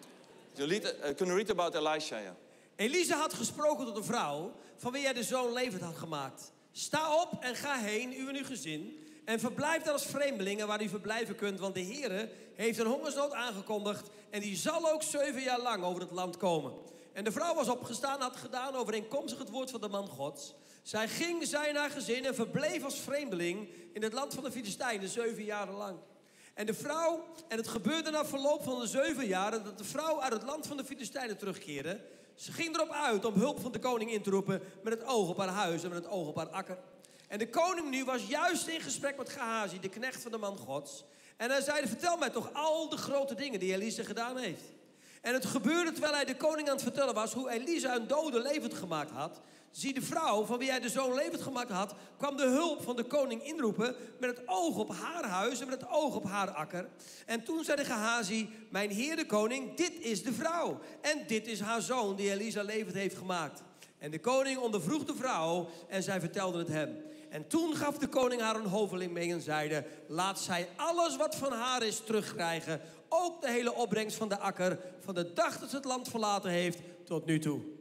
You read, uh, can you read about Elisha? Yeah? Elisa had gesproken tot de vrouw van wie hij de zoon levend had gemaakt. Sta op en ga heen, u en uw gezin, en verblijf daar als vreemdelingen waar u verblijven kunt, want de Heere heeft een hongersnood aangekondigd en die zal ook zeven jaar lang over het land komen. En de vrouw was opgestaan, had gedaan overeenkomstig het woord van de man Gods. Zij ging, zij en haar gezin en verbleef als vreemdeling in het land van de Filistijnen zeven jaren lang. En de vrouw, en het gebeurde na verloop van de zeven jaren dat de vrouw uit het land van de Filistijnen terugkeerde. Ze ging erop uit om hulp van de koning in te roepen met het oog op haar huis en met het oog op haar akker. En de koning nu was juist in gesprek met Gehazi, de knecht van de man Gods. En hij zeide, vertel mij toch al de grote dingen die Elisa gedaan heeft. En het gebeurde terwijl hij de koning aan het vertellen was hoe Elisa een dode levend gemaakt had. Zie, de vrouw van wie hij de zoon levend gemaakt had, kwam de hulp van de koning inroepen met het oog op haar huis en met het oog op haar akker. En toen zei de Gehazi, mijn heer de koning, dit is de vrouw. En dit is haar zoon die Elisa levend heeft gemaakt. En de koning ondervroeg de vrouw en zij vertelde het hem. En toen gaf de koning haar een hoveling mee en zeide, laat zij alles wat van haar is terugkrijgen. Ook de hele opbrengst van de akker, van de dag dat ze het land verlaten heeft, tot nu toe.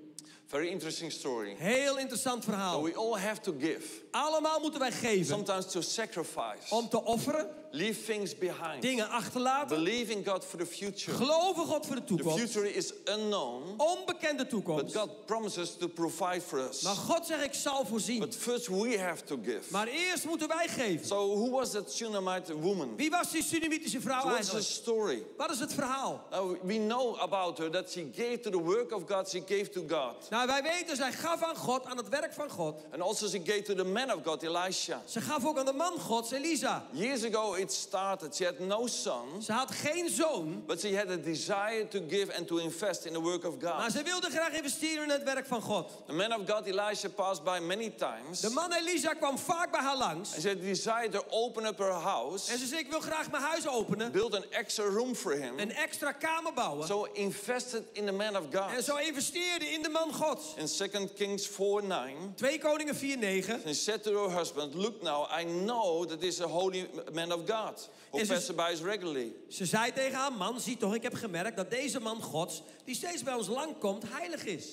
Very interesting story. Heel interessant verhaal. So we all have to give. Allemaal moeten wij geven. Sometimes to sacrifice. Om te offeren. Leave things behind. Dingen achterlaten. Believe in God for the future. Geloven God voor de toekomst. The future is unknown. Onbekende toekomst. But God promises to provide for us. Maar God zegt, ik zal voorzien. But first we have to give. Maar eerst moeten wij geven. So who was that Shunammite woman? Wie was die Sunamitische vrouw so what's eigenlijk? the story? Wat is het verhaal? Uh, we know about her that she gave to the work of God. She gave to God. Nou, wij weten, zij gaf aan God, aan het werk van God. And also she gave to the man of God, Elisha. Ze gaf ook aan de man Gods, Elisa. Years ago it started. She had no son. Ze had geen zoon. But she had a desire to give and to invest in the work of God. Maar ze wilde graag investeren in het werk van God. The man of God, Elisha, passed by many times. De man Elisa kwam vaak bij haar langs. And she had a desire to open up her house. En ze zei, ik wil graag mijn huis openen. Build an extra room for him. Een extra kamer bouwen. So invested in the man of God. En zo investeerde in de man Gods. In Second Kings four nine. Twee Koningen vier negen. She said to her husband, look now, I know that this is a holy man of God. Who passes by us regularly. Ze zei tegen haar man, zie toch, ik heb gemerkt dat deze man Gods, die steeds bij ons langkomt, heilig is.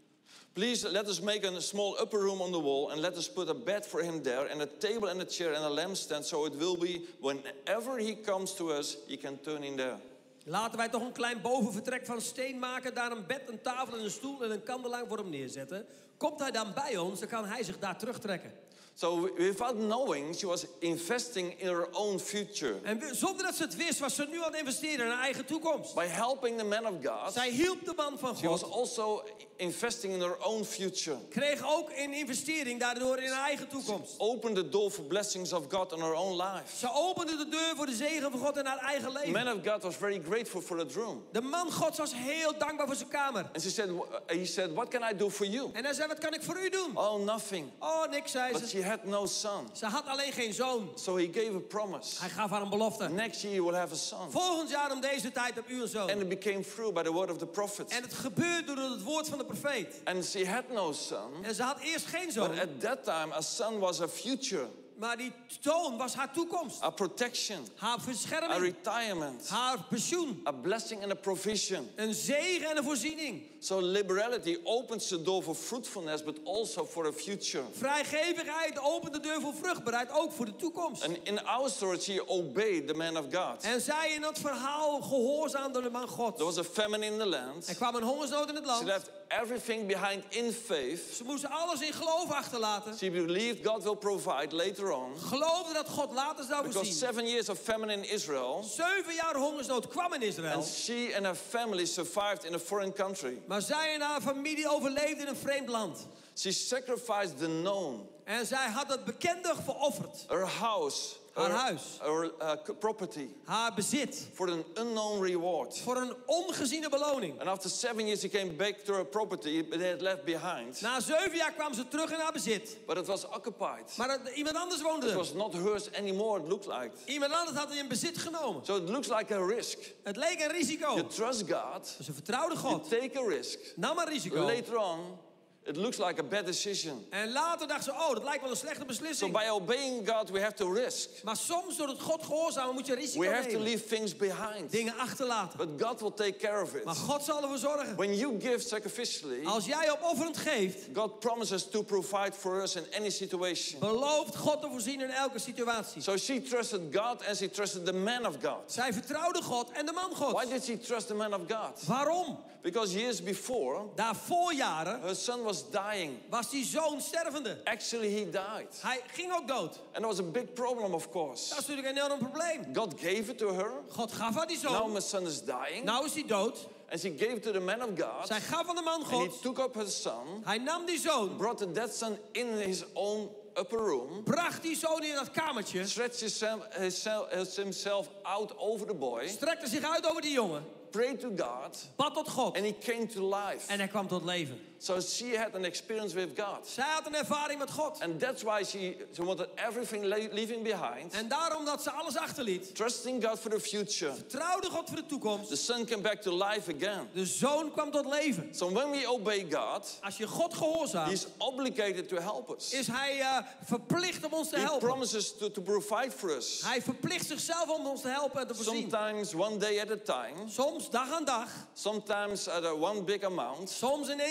Please let us make a small upper room on the wall and let us put a bed for him there and a table and a chair and a lampstand so it will be whenever he comes to us, he can turn in there. Laten wij toch een klein bovenvertrek van steen maken, daar een bed, een tafel en een stoel en een kandelaar voor hem neerzetten. Komt hij dan bij ons, dan kan hij zich daar terugtrekken. So without knowing, she was investing in her own future. En zonder dat ze het wist, was ze nu aan het investeren in haar eigen toekomst. By helping the man of God, zij hielp de man van she God. was also investing in her own future. Kreeg ook een investering daardoor in haar eigen toekomst. Opened the door for blessings of God in her own life. Ze opende de deur voor de zegen van God in haar eigen leven. The man of God was very grateful for that room. De man Gods was heel dankbaar voor zijn kamer. And she said, he said, what can I do for you? En hij zei, wat kan ik voor u doen? Oh, nothing. Oh, niks, zei ze. But she had no son. Ze had alleen geen zoon. So he gave a promise. Hij gaf haar een belofte. Next year you will have a son. Volgend jaar om deze tijd heb u een zoon. And it became true by the word of the prophet. En het gebeurde door het woord van de profeet. And she had no son. En ze had eerst geen zoon. But at that time a son was a future. Maar die zoon was haar toekomst. A protection. Haar bescherming. A retirement. Haar pensioen. A blessing and a provision. Een zegen en een voorziening. So liberality opens the door for fruitfulness, but also for a future. Vrijgevigheid opent de deur voor vruchtbaarheid, ook voor de toekomst. And in our story, she obeyed the man of God. En zij in dat verhaal gehoorzaamde de man God. There was a famine in the land. Er kwam een hongersnood in het land. She left everything behind in faith. Ze moesten alles in geloof achterlaten. She believed God will provide later on. Geloofde dat God later zou voorzien. Because seven years of famine in Israel. Zeven jaar hongersnood kwam in Israël. And she and her family survived in a foreign country. Maar zij en haar familie overleefden in een vreemd land. She sacrificed the known. En zij had het bekende verofferd. Her house. Haar her, huis. Her uh, property. Haar bezit. For an unknown reward. Voor een ongeziene beloning. And after seven years, she came back to her property they had left behind. Na zeven jaar kwam ze terug in haar bezit. But it was occupied. Maar het, iemand anders woonde er. er. It was not hers anymore. It looked like. Iemand anders had het in bezit genomen. So it looks like a risk. Het leek een risico. You trust God. Ze vertrouwde God. You take a risk. Nam een risico. But later on, it looks like a bad decision. En later dacht ze, oh, dat lijkt wel een slechte beslissing. So by obeying God, we have to risk. Maar soms door het God gehoorzamen moet je risico we nemen. have to leave things behind. Dingen achterlaten. But God will take care of it. Maar God zal ervoor zorgen. When you give sacrificially, als jij opofferend geeft, God promises to provide for us in any situation. Belooft God te voorzien in elke situatie. So she trusted God and she trusted the man of God. Zij vertrouwde God en de man God. Why did she trust the man of God? Waarom? Because years before, daarvoor jaren, her son was dying. Was die zoon stervende. Actually, he died. Hij ging ook dood. And that was a big problem, of course. Dat is natuurlijk een enorm probleem. God gave it to her. God gaf haar die zoon. Now my son is dying. Nou is hij dood. And she gave it to the man of God. Zij gaf aan de man God. And he took up her son. Hij nam die zoon. Brought the dead son in his own upper room. Bracht die zoon in dat kamertje. Stretched himself, himself out over the boy. Strekte zich uit over die jongen. Prayed to God. Bad tot God. And he came to life. En hij kwam tot leven. So she had an experience with God. Zij had een ervaring met God. And that's why she, she wanted everything leaving behind. En daarom dat ze alles achterliet. Trusting God for the future. Vertrouwde God voor de toekomst. The son came back to life again. De zoon kwam tot leven. So when we obey God, als je God gehoorzaamt, He's obligated to help us. Is hij uh, verplicht om ons te He helpen. He promises to, to provide for us. Hij verplicht zichzelf om ons te helpen en te voorzien. Sometimes one day at a time. Soms dag aan dag. Sometimes at a one big amount. Soms in één keer een grote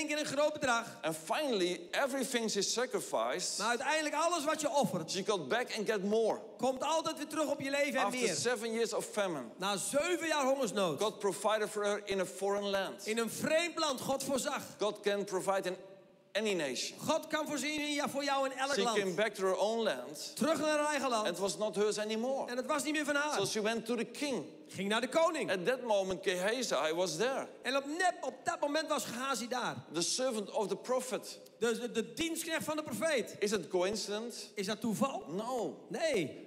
groot bedrag. And finally, everything she sacrificed, Maar uiteindelijk alles wat je offert, she got back and get more. komt altijd weer terug op je leven en After meer. seven years of famine, Na zeven jaar hongersnood. God provided for her in a foreign land. In een vreemd land, God voorzag. God can provide in any nation. God kan voorzien in, ja, voor jou in elk She land. came back to her own land. Terug naar haar eigen land. And it was not hers anymore. En het was niet meer van haar. So she went to the king. Ging naar de koning. At that moment, Gehazi was there. En op, net, op dat moment was Gehazi daar. The servant of the prophet. Dus de, de dienstknecht van de profeet. Is it coincidence? Is dat toeval? No. Nee.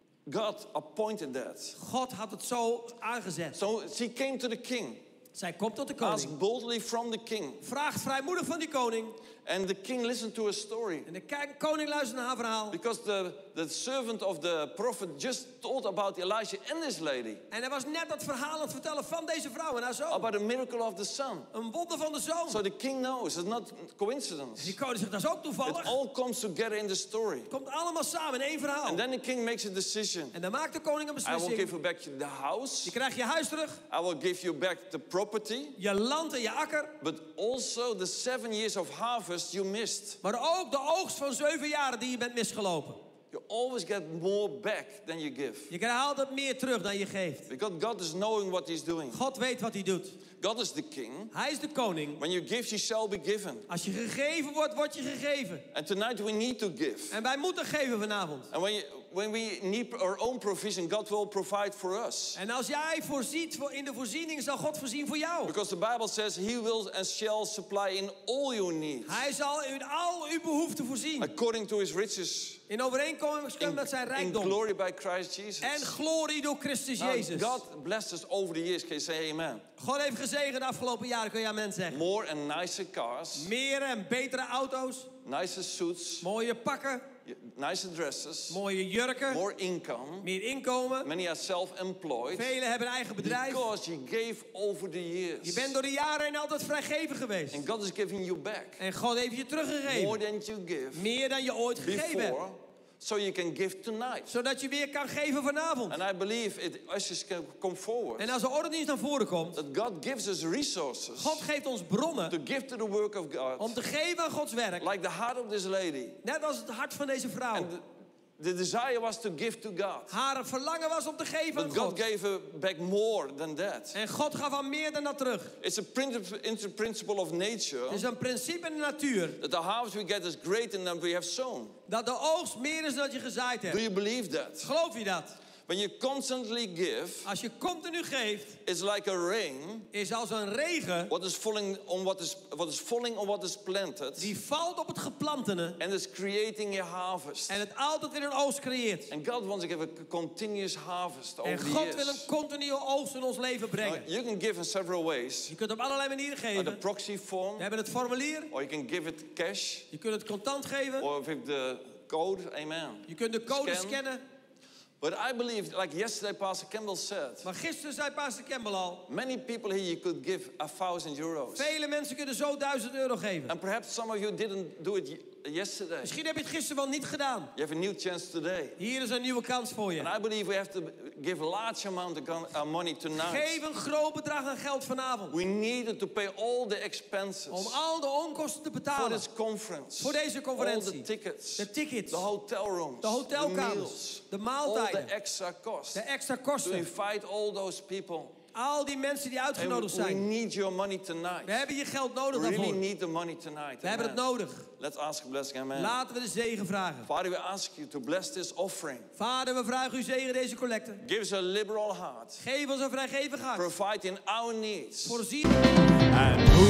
God appointed that. God had het zo aangezet. So she came to the king. Zij komt tot de koning. Asked boldly from the king. Vraagt vrijmoedig van die koning. And the king listened to her story. En de koning luisterde naar haar verhaal. Because the, the servant of the prophet just told about Elijah and this lady. En hij was net dat verhaal aan het vertellen van deze vrouw en haar zoon. About a miracle of the son. Een wonder van de zoon. So the king knows, it's not coincidence. Die koning zegt, dat is ook toevallig. It all comes together in the story. Het komt allemaal samen in één verhaal. And then the king makes a decision. En dan maakt de koning een I beslissing. will give you back the house. Je krijgt je huis terug. I will give you back the property. Je land en je akker. But also the seven years of harvest you missed. Maar ook de oogst van zeven jaren die je bent misgelopen. You always get more back than you give. Je krijgt altijd meer terug dan je geeft. Because God is knowing what he's doing. God weet wat hij doet. God is the king. Hij is de koning. When you give, you shall be given. Als je gegeven wordt, word je gegeven. And tonight we need to give. En wij moeten geven vanavond. And when, you, when we need our own provision, God will provide for us. En als jij voorziet in de voorziening, zal God voorzien voor jou. Because the Bible says he will and shall supply in all your needs. Hij zal in al uw behoeften voorzien. According to his riches. In overeenkomst met zijn rijkdom. In glory by Christ Jesus. En glorie door Christus Now, Jezus. God blessed us over the years. Can you say amen? God heeft gezegend de afgelopen jaren, kun je amen zeggen. More and nicer cars. Meer en betere auto's. Nicer suits. Mooie pakken. Nicer dresses. Mooie jurken. More income. Meer inkomen. Many are self-employed. Velen hebben een eigen bedrijf. Because you gave over the years. Je bent door de jaren heen altijd vrijgevig geweest. And God is giving you back. En God heeft je teruggegeven. More than you give. Meer dan je ooit gegeven hebt. So you can give tonight. Zodat je weer kan geven vanavond. And I believe it ushers can come forward. En als de ordendienst naar voren komt. That God gives us resources. God geeft ons bronnen. To give to the work of God. Om te geven aan Gods werk. Like the heart of this lady. Net als het hart van deze vrouw. And the, the desire was to give to God. Haar verlangen was om te geven aan But God. God gave her back more than that. En God gaf haar meer dan dat terug. It's a principle, principle of nature. Het is een principe in de natuur. That the harvest we get is greater than we have sown. Dat de oogst meer is dan dat je gezaaid hebt. Do you believe that? Geloof je dat? When you constantly give, als je continu geeft, it's like a rain. Is als een regen. What is falling on what is what is falling on what is planted. Die valt op het geplantene. And is creating a harvest. En het altijd weer een oogst creëert. And God wants to give a continuous harvest over en the God years. wil een continue oogst in ons leven brengen. Now, you can give in several ways. Je kunt op allerlei manieren geven. The proxy form. We hebben het formulier. Or you can give it cash. Je kunt het contant geven. Or with the code, amen. Je kunt de code Scan. scannen. But I believe, like yesterday Pastor Campbell said. Maar gisteren zei Pastor Campbell al. Many people here you could give a thousand euros. Vele mensen kunnen zo duizend euro geven. And perhaps some of you didn't do it yesterday. Misschien heb je het gisteren wel niet gedaan. You have a new chance today. Hier is een nieuwe kans voor je. And I believe we have to give a large amount of money tonight. Geef een groot bedrag aan geld vanavond. We needed to pay all the expenses. Om al de onkosten te betalen. For this conference. Voor deze conferentie. All the tickets. De tickets. The hotel rooms. De hotelkamers. The meals. De maaltijden. All the extra costs. De extra kosten. To invite all those people. Al die mensen die uitgenodigd zijn. We need your money tonight. We hebben je geld nodig we daarvoor. Really need the money tonight. We hebben het nodig. Let's ask a blessing, amen. Laten we de zegen vragen. Father, we ask you to bless this offering. Vader, we vragen u zegen deze collecte. Give us a liberal heart. Geef ons een vrijgevig hart. Provide in our needs. Voorzien. And who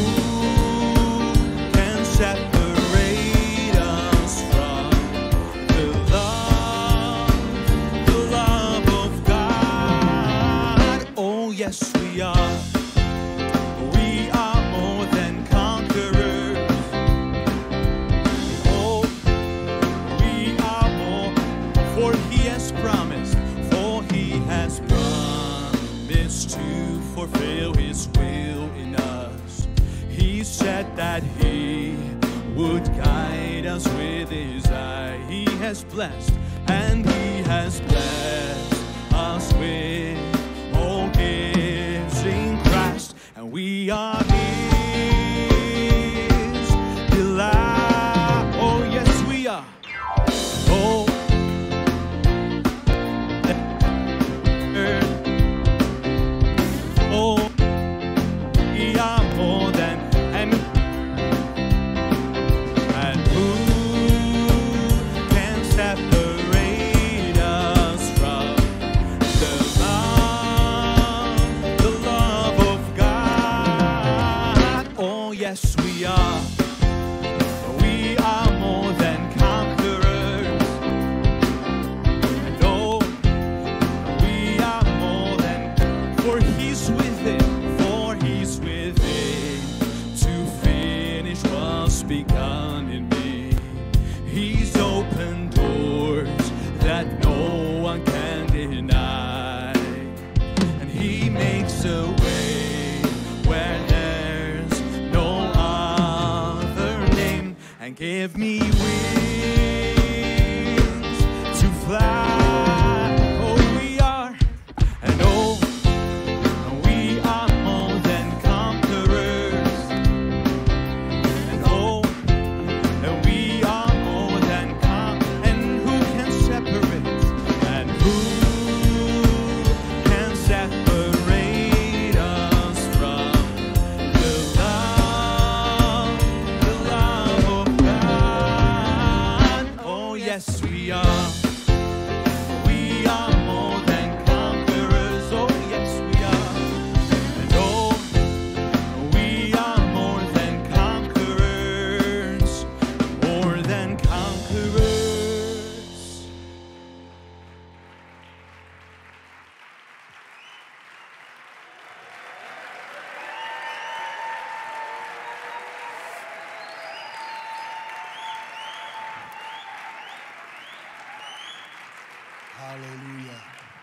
can separate us from the love, the love of God? Oh yes, we are. We are more than conquerors. Oh, we are more, for He has promised, for He has promised to fulfill His will in us. He said that He would guide us with His eye. He has blessed, and He has blessed us with all gifts in Christ, and we are His. For he's with it, for he's with it to finish what's begun in me. He's opened doors that no one can deny, and he makes a way where there's no other name, and give me wings to fly. Yes, we are. We are more than conquerors. Oh, yes, we are. And oh, we are more than conquerors. More than conquerors. Hallelujah.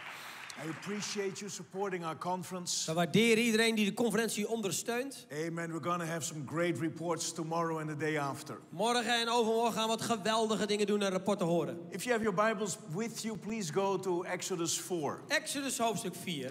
I appreciate you supporting our conference. We waarderen iedereen die de conferentie ondersteunt. Amen. We're going to have some great reports tomorrow and the day after. Morgen en overmorgen gaan we wat geweldige dingen doen en rapporten horen. If you have your Bibles with you, please go to Exodus four. Exodus hoofdstuk vier.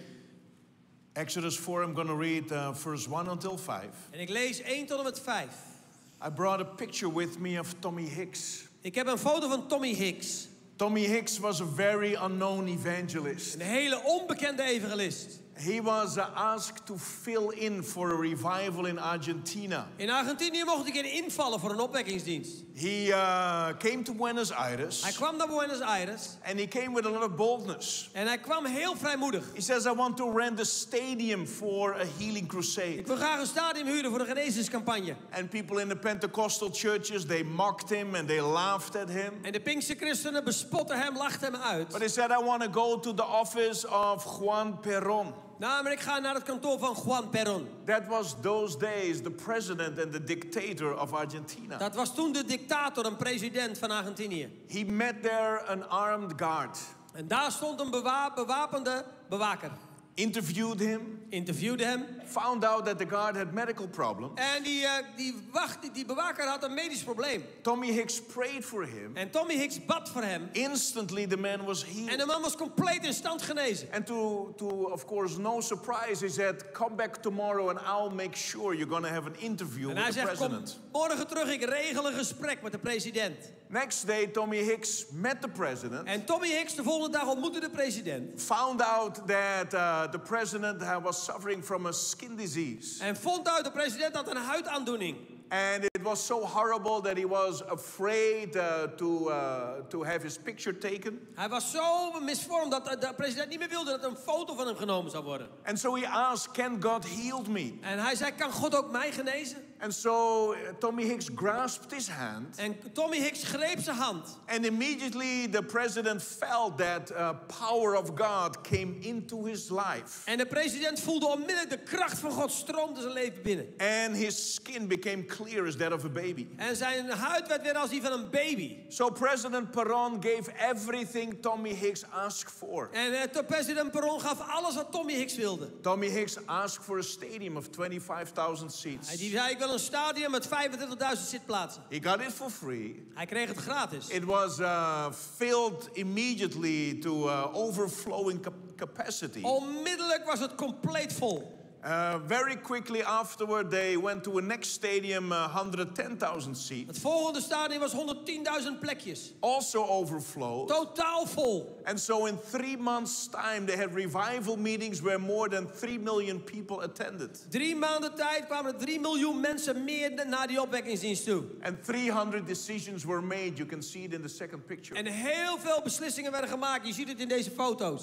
Exodus four, I'm going to read uh, verse one until five. En ik lees één tot en met vijf. I brought a picture with me of Tommy Hicks. Ik heb een foto van Tommy Hicks. Tommy Hicks was a very unknown evangelist. Een hele onbekende evangelist. He was uh, asked to fill in for a revival in Argentina. In Argentinië mocht ik in invallen voor een opwekkingsdienst. He uh, came to Buenos Aires. Hij kwam naar Buenos Aires. And he came with a lot of boldness. En hij kwam heel vrijmoedig. He says, I want to rent a stadium for a healing crusade. Ik wil graag een stadion huren voor een genezingscampagne. And people in the Pentecostal churches, they mocked him and they laughed at him. En de Pinkse christenen bespotten hem, lachten hem uit. But he said, I want to go to the office of Juan Perón. Nou, maar ik ga naar het kantoor van Juan Perón. That was those days the president and the dictator of Argentina. Dat was toen de dictator en president van Argentinië. He met there an armed guard. En daar stond een bewa bewapende bewaker. Interviewed him. Interviewde hem. Found out that the guard had medical problems. En die, uh, die, wacht, die, die bewaker had een medisch probleem. Tommy Hicks prayed for him. En Tommy Hicks bad voor hem. Instantly the man was healed. En de man was compleet in stand genezen. And to, to of course, no surprise, he said, come back tomorrow and I'll make sure you're going to have an interview en with hij the zegt, president. Kom morgen terug, ik regel een gesprek met de president. Next day, Tommy Hicks met the president. En Tommy Hicks de volgende dag ontmoette de president. Found out that uh, the president was suffering from a skin disease. En vond uit de president had een huidaandoening. And it was so horrible that he was afraid uh, to, uh, to have his picture taken. Hij was zo misvormd dat de president niet meer wilde dat een foto van hem genomen zou worden. And so he asked, can God heal me? En hij zei, kan God ook mij genezen? And so uh, Tommy Hicks grasped his hand. En Tommy Hicks greep zijn hand. And immediately the president felt that uh, power of God came into his life. En de president voelde onmiddellijk de kracht van God stroomde zijn leven binnen. And his skin became clear as that of a baby. En zijn huid werd weer als die van een baby. So President Perón gave everything Tommy Hicks asked for. En uh, president Perón gaf alles wat Tommy Hicks wilde. Tommy Hicks asked for a stadium of twenty-five thousand seats. Hij zei, ik wil een stadion met vijfentwintigduizend zitplaatsen. He got it for free. Hij kreeg het gratis. It was uh, filled immediately to uh, overflowing cap capacity. Onmiddellijk was het compleet vol. Uh, very quickly afterward, they went to a next stadium, uh, one hundred ten thousand seats. Het volgende stadion was honderdtienduizend plekjes. Also overflowed. Totaal vol. And so in three months' time, they had revival meetings where more than three million people attended. Drie maanden tijd kwamen er drie miljoen mensen meer naar die opwekkingsdienst toe. And three hundred decisions were made. You can see it in the second picture. En heel veel beslissingen werden gemaakt. Je ziet het in deze foto's.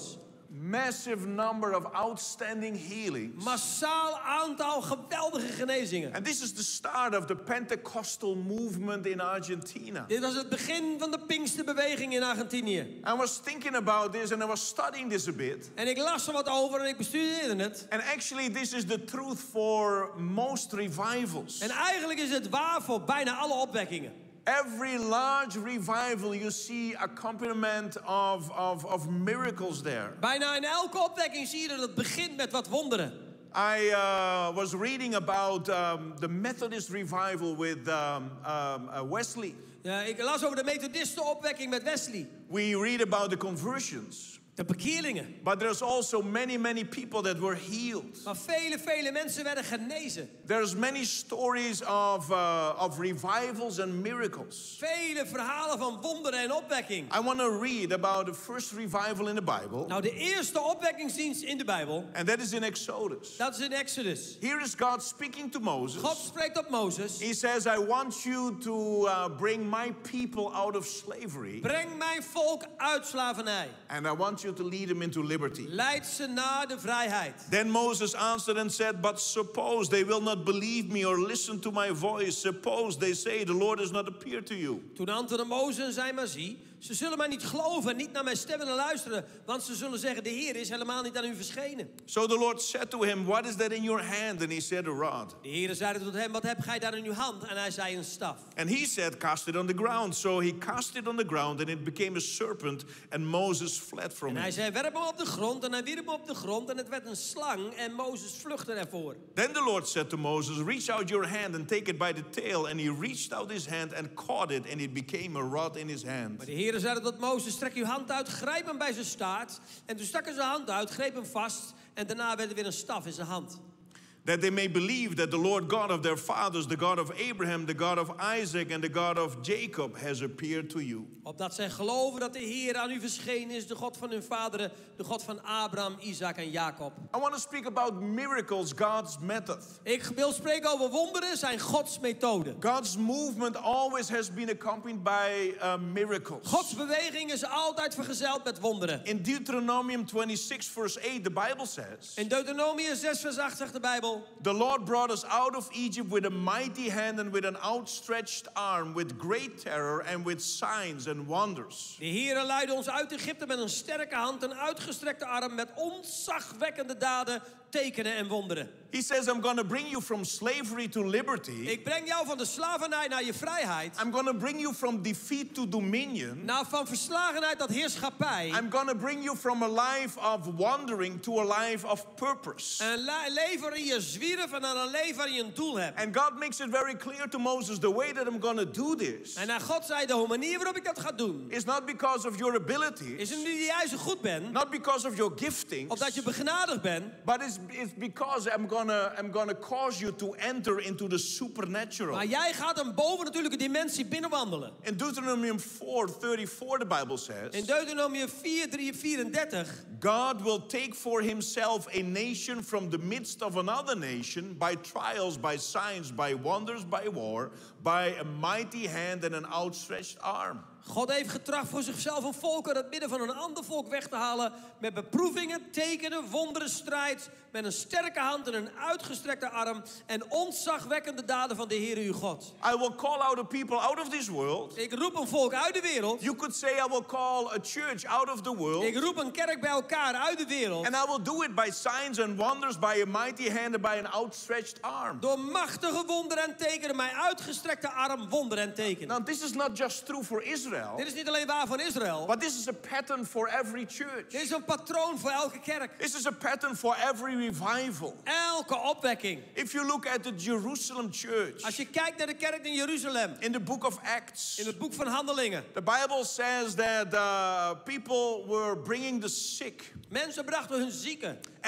massive number of outstanding healings. Massaal aantal geweldige genezingen. And this is the start of the Pentecostal movement in Argentina. Dit was het begin van de Pinksterbeweging in Argentinië. I was thinking about this and I was studying this a bit. En ik las er wat over en ik bestudeerde het. And actually this is the truth for most revivals. En eigenlijk is het waar voor bijna alle opwekkingen. Every large revival you see accompaniment of, of, of miracles there. Bijna in elke opwekking zie je dat het begint met wat wonderen. I uh, was reading about um, the Methodist revival with um, um, uh, Wesley. Ja, ik las over de Methodistenopwekking met Wesley. We read about the conversions. De bekeerlingen. But there's also many, many people that were healed. Maar vele, vele mensen werden genezen. There's many stories of, uh, of revivals and miracles. Vele verhalen van wonderen en opwekking. I want to read about the first revival in the Bible. Nou, de eerste opwekkingsdienst in de Bijbel. And that is in Exodus. Dat is in Exodus. Here is God speaking to Moses. God spreekt tot Mozes. He says, I want you to uh, bring my people out of slavery. Breng mijn volk uit slavernij. And I want you to lead them into liberty. Leid ze naar de vrijheid. Then Moses answered and said, but suppose they will not believe me or listen to my voice. Suppose they say the Lord has not appeared to you. Toen antwoordde Mozes en zei, maar zie, ze zullen mij niet geloven en niet naar mijn stem willen luisteren, want ze zullen zeggen, de Heer is helemaal niet aan u verschenen. So the Lord said to him, what is that in your hand? And he said, a rod. De Heer zei tot hem, wat heb gij daar in uw hand? En hij zei, een staf. And he said, cast it on the ground. So he cast it on the ground and it became a serpent and Moses fled from En hij him. zei, werp hem op de grond en hij wierp hem op de grond en het werd een slang en Mozes vluchtte ervoor. Then the Lord said to Moses, reach out your hand and take it by the tail. And he reached out his hand and caught it and it became a rod in his hand. Maar de Heer zei tot Mozes, strek uw hand uit, grijp hem bij zijn staart. En toen stak hij zijn hand uit, greep hem vast en daarna werd er weer een staf in zijn hand. That they may believe that the Lord God of their fathers, the God of Abraham, the God of Isaac, and the God of Jacob has appeared to you. Opdat zij geloven dat de Heer aan u verschenen is, de God van hun vaderen, de God van Abraham, Isaac en Jacob. I want to speak about miracles, God's method. Ik wil spreken over wonderen, zijn Gods methode. God's movement always has been accompanied by uh, miracles. Gods beweging is altijd vergezeld met wonderen. In Deuteronomium twenty-six verse eight, the Bible says, In Deuteronomium zes vers acht zegt de Bijbel, the Lord brought us out of Egypt with a mighty hand and with an outstretched arm, with great terror and with signs and wonders. De Heere leidde ons uit Egypte met een sterke hand, een uitgestrekte arm, met ontzagwekkende daden, tekenen en wonderen. He says, I'm going to bring you from slavery to liberty. Ik breng jou van de slavernij naar je vrijheid. I'm going to bring you from defeat to dominion. Nou, van verslagenheid tot heerschappij. I'm going to bring you from a life of wandering to a life of purpose. Een leven waarin je zwierf en een leven waarin je een doel hebt. And God makes it very clear to Moses, the way that I'm going to do this. En naar God zei, de manier waarop ik dat ga doen, is not because of your abilities. Is het niet dat jij zo goed bent. Not because of your giftings. Of dat je begenadigd bent. But it's, it's because I'm gonna I'm gonna cause you to enter into the supernatural. Maar jij gaat een bovennatuurlijke dimensie binnenwandelen. In Deuteronomium four thirty-four, the Bible says. In Deuteronomium vier vierendertig. God will take for himself a nation from the midst of another nation by trials, by signs, by wonders, by war, by a mighty hand and an outstretched arm. God heeft getracht voor zichzelf een volk uit het midden van een ander volk weg te halen. Met beproevingen, tekenen, wonderen, strijd. Met een sterke hand en een uitgestrekte arm. En ontzagwekkende daden van de Heer uw God. I will call out a people out of this world. Ik roep een volk uit de wereld. You could say I will call a church out of the world. Ik roep een kerk bij elkaar uit de wereld. And I will do it by signs and wonders, by a mighty hand and by an outstretched arm. Door machtige wonderen en tekenen, mijn uitgestrekte arm, wonderen en tekenen. Now this is not just true for Israel. Dit is niet alleen waar van Israël. But this is a pattern for every church. Dit is een patroon voor elke kerk. This is a pattern for every revival. Elke opwekking. If you look at the Jerusalem church. Als je kijkt naar de kerk in Jeruzalem. In the book of Acts. In het boek van Handelingen. The Bible says that uh, people were bringing the sick. Mensen brachten hun zieken.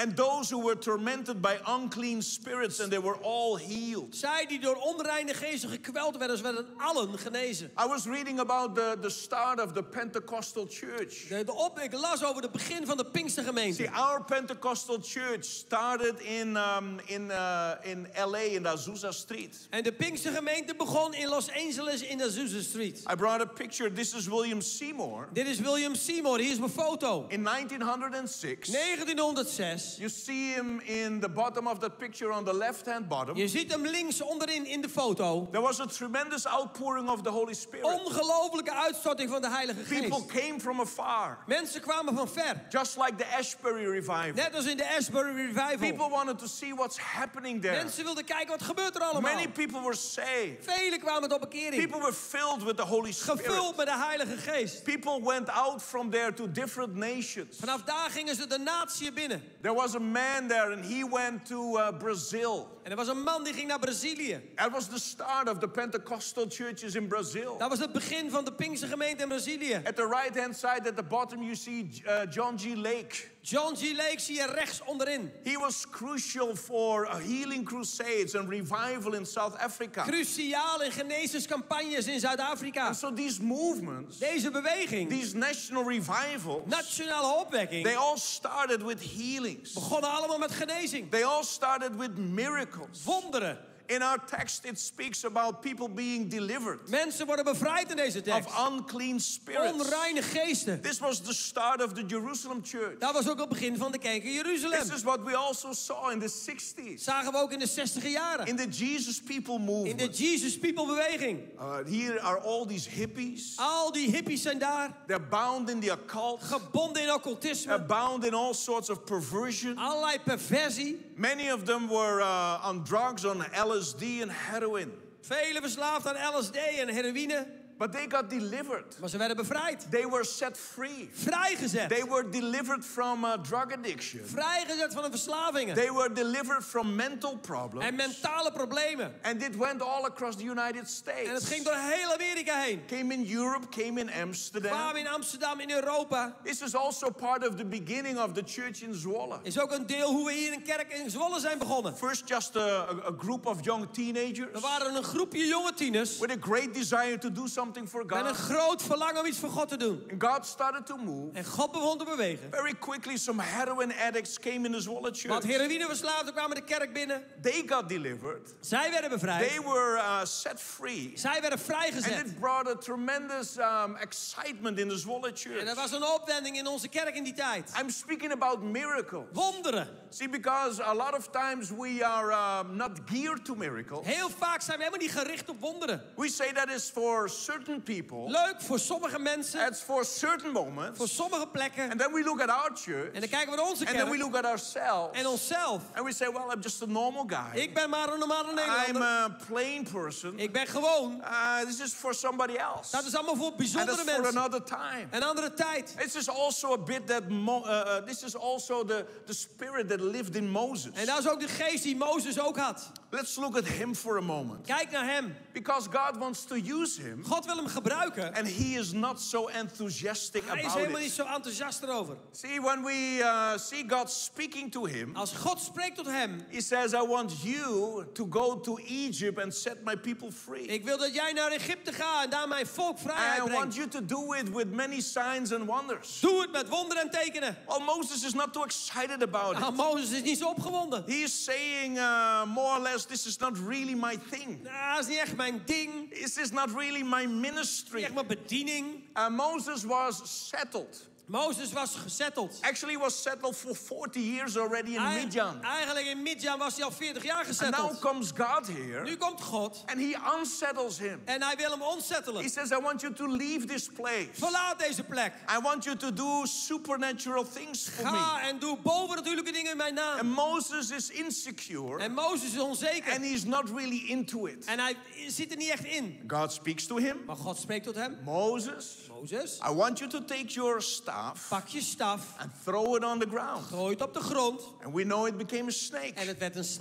And those who were tormented by unclean spirits, and they were all healed. Zij die door onreine geesten gekweld werden, ze werden allen genezen. I was reading about the, the start of the Pentecostal church. De, de op, ik las over het begin van de Pinkstergemeente. See, our Pentecostal church started in, um, in, uh, in L A, in the Azusa Street. En de Pinkstergemeente begon in Los Angeles in de Azusa Street. I brought a picture. This is William Seymour. Dit is William Seymour, hier is mijn foto. In nineteen oh six, negentienhonderdzes. you see him in the bottom of that picture on the left-hand bottom. Je ziet hem links onderin in de foto. There was a tremendous outpouring of the Holy Spirit. Ongelooflijke uitstorting van de Heilige Geest. People came from afar. Mensen kwamen van ver. Just like the Ashbury revival. Net als in de Ashbury revival. People wanted to see what's happening there. Mensen wilden kijken wat gebeurt er allemaal. Many people were saved. Velen kwamen tot bekering. People were filled with the Holy Spirit. Gevuld met de Heilige Geest. People went out from there to different nations. Vanaf daar gingen ze de natie binnen. There was a man there and he went to uh, Brazil. En er was een man die ging naar Brazilië. That was the start of the Pentecostal churches in Brazil. Dat was het begin van de Pinkstergemeente in Brazilië. At the right-hand side, at the bottom, you see uh, John G. Lake. John G. Lake zie je rechts onderin. He was crucial for uh, healing crusades and revival in South Africa. Cruciaal in genezingscampagnes in Zuid-Afrika. And so these movements, deze beweging, these national revivals, nationale opwekking, they all started with healings. Begonnen allemaal met genezing. They all started with miracles. Wonderen. In our text, it speaks about people being delivered. Mensen worden bevrijd in deze tekst. Of unclean spirits. Onreine geesten. This was the start of the Jerusalem church. Dat was ook het begin van de kerk in Jeruzalem. This is what we also saw in the sixties. Zagen we ook in de zestiger jaren. In the Jesus People movement. In de Jesus People beweging. Uh, here are all these hippies. Al die hippies zijn daar. They're bound in the occult. Gebonden in occultisme. They're bound in all sorts of perversion. Allerlei perversie. Many of them were uh, on drugs, on L S D and heroin. Velen verslaafd aan L S D en heroïne. But they got delivered. Maar ze werden bevrijd. They were set free. Vrijgezet. They were delivered from uh, drug addiction. Vrijgezet van een verslavingen. They were delivered from mental problems. En mentale problemen. And it went all across the United States. En het ging door heel Amerika heen. Came in Europe, came in Amsterdam. Kwamen in Amsterdam, in Europa. This is also part of the beginning of the church in Zwolle. Is ook een deel hoe we hier in kerk in Zwolle zijn begonnen. First just a, a, a group of young teenagers. We waren een groepje jonge tieners. With a great desire to do something for God. Met een groot verlangen om iets voor God te doen. And God started to move. En God begon te bewegen. Very quickly some heroin addicts came in the Zwolle church. Want heroïneverslaafden kwamen de kerk binnen. They got delivered. Zij werden bevrijd. They were uh, set free. Zij werden vrijgezet. And it brought a tremendous um, excitement in the Zwolle church. En er was een opwending in onze kerk in die tijd. I'm speaking about miracles. Wonderen. See, because a lot of times we are um, not geared to miracles. Heel vaak zijn we helemaal niet gericht op wonderen. We say that is for certain people. Leuk voor sommige mensen. It's for certain moments. Voor sommige plekken. And then we look at our church. En dan kijken we naar onze kerk. And then we look at ourselves. En onszelf. And we say, well, I'm just a normal guy. Ik ben maar een normale Nederlander. I'm a plain person. Ik ben gewoon. Uh, this is for somebody else. Dat is allemaal voor bijzondere and that's mensen. For another time. Een andere tijd. This is also a bit that Mo uh, uh, this is also the the spirit that lived in Moses. En dat is ook de geest die Mozes ook had. Let's look at him for a moment. Kijk naar hem. Because God wants to use him. God wil hem gebruiken. And he is not so enthusiastic Hij about is helemaal it. niet zo enthousiast erover. See, when we uh, see God speaking to him, als God spreekt tot hem, he says, "I want you to go to Egypt and set my people free." Ik wil dat jij naar Egypte gaat en daar mijn volk vrijheid I brengt. want you to do it with many signs and wonders. Doe het met wonderen en tekenen. Well, Moses is not too excited about nou, it. Mozes is niet zo opgewonden. He is saying uh, more or less, "This is not really my thing. Nou, dat is niet echt mijn ding. This is not really my ministry." Niet echt mijn bediening. Uh, Moses was settled. Mozes was gesetteld. Actually, he was settled for forty years already in Eigen, Midian. Eigenlijk in Midian was hij al veertig jaar And gesetteld. now comes God here. Nu komt God. And he unsettles him. En hij wil hem ontsettelen. He says, "I want you to leave this place. Verlaat deze plek. I want you to do supernatural things for Ga me." en doe bovennatuurlijke dingen in mijn naam. And Moses is insecure. En Mozes is onzeker. And he's not really into it. En hij zit er niet echt in. God speaks to him. Maar God spreekt tot hem. Moses, Mozes, I want you to take your staff. Pak je staf. And throw it on the ground. Gooi het op de grond. And we know it became a snake. En het werd een slang.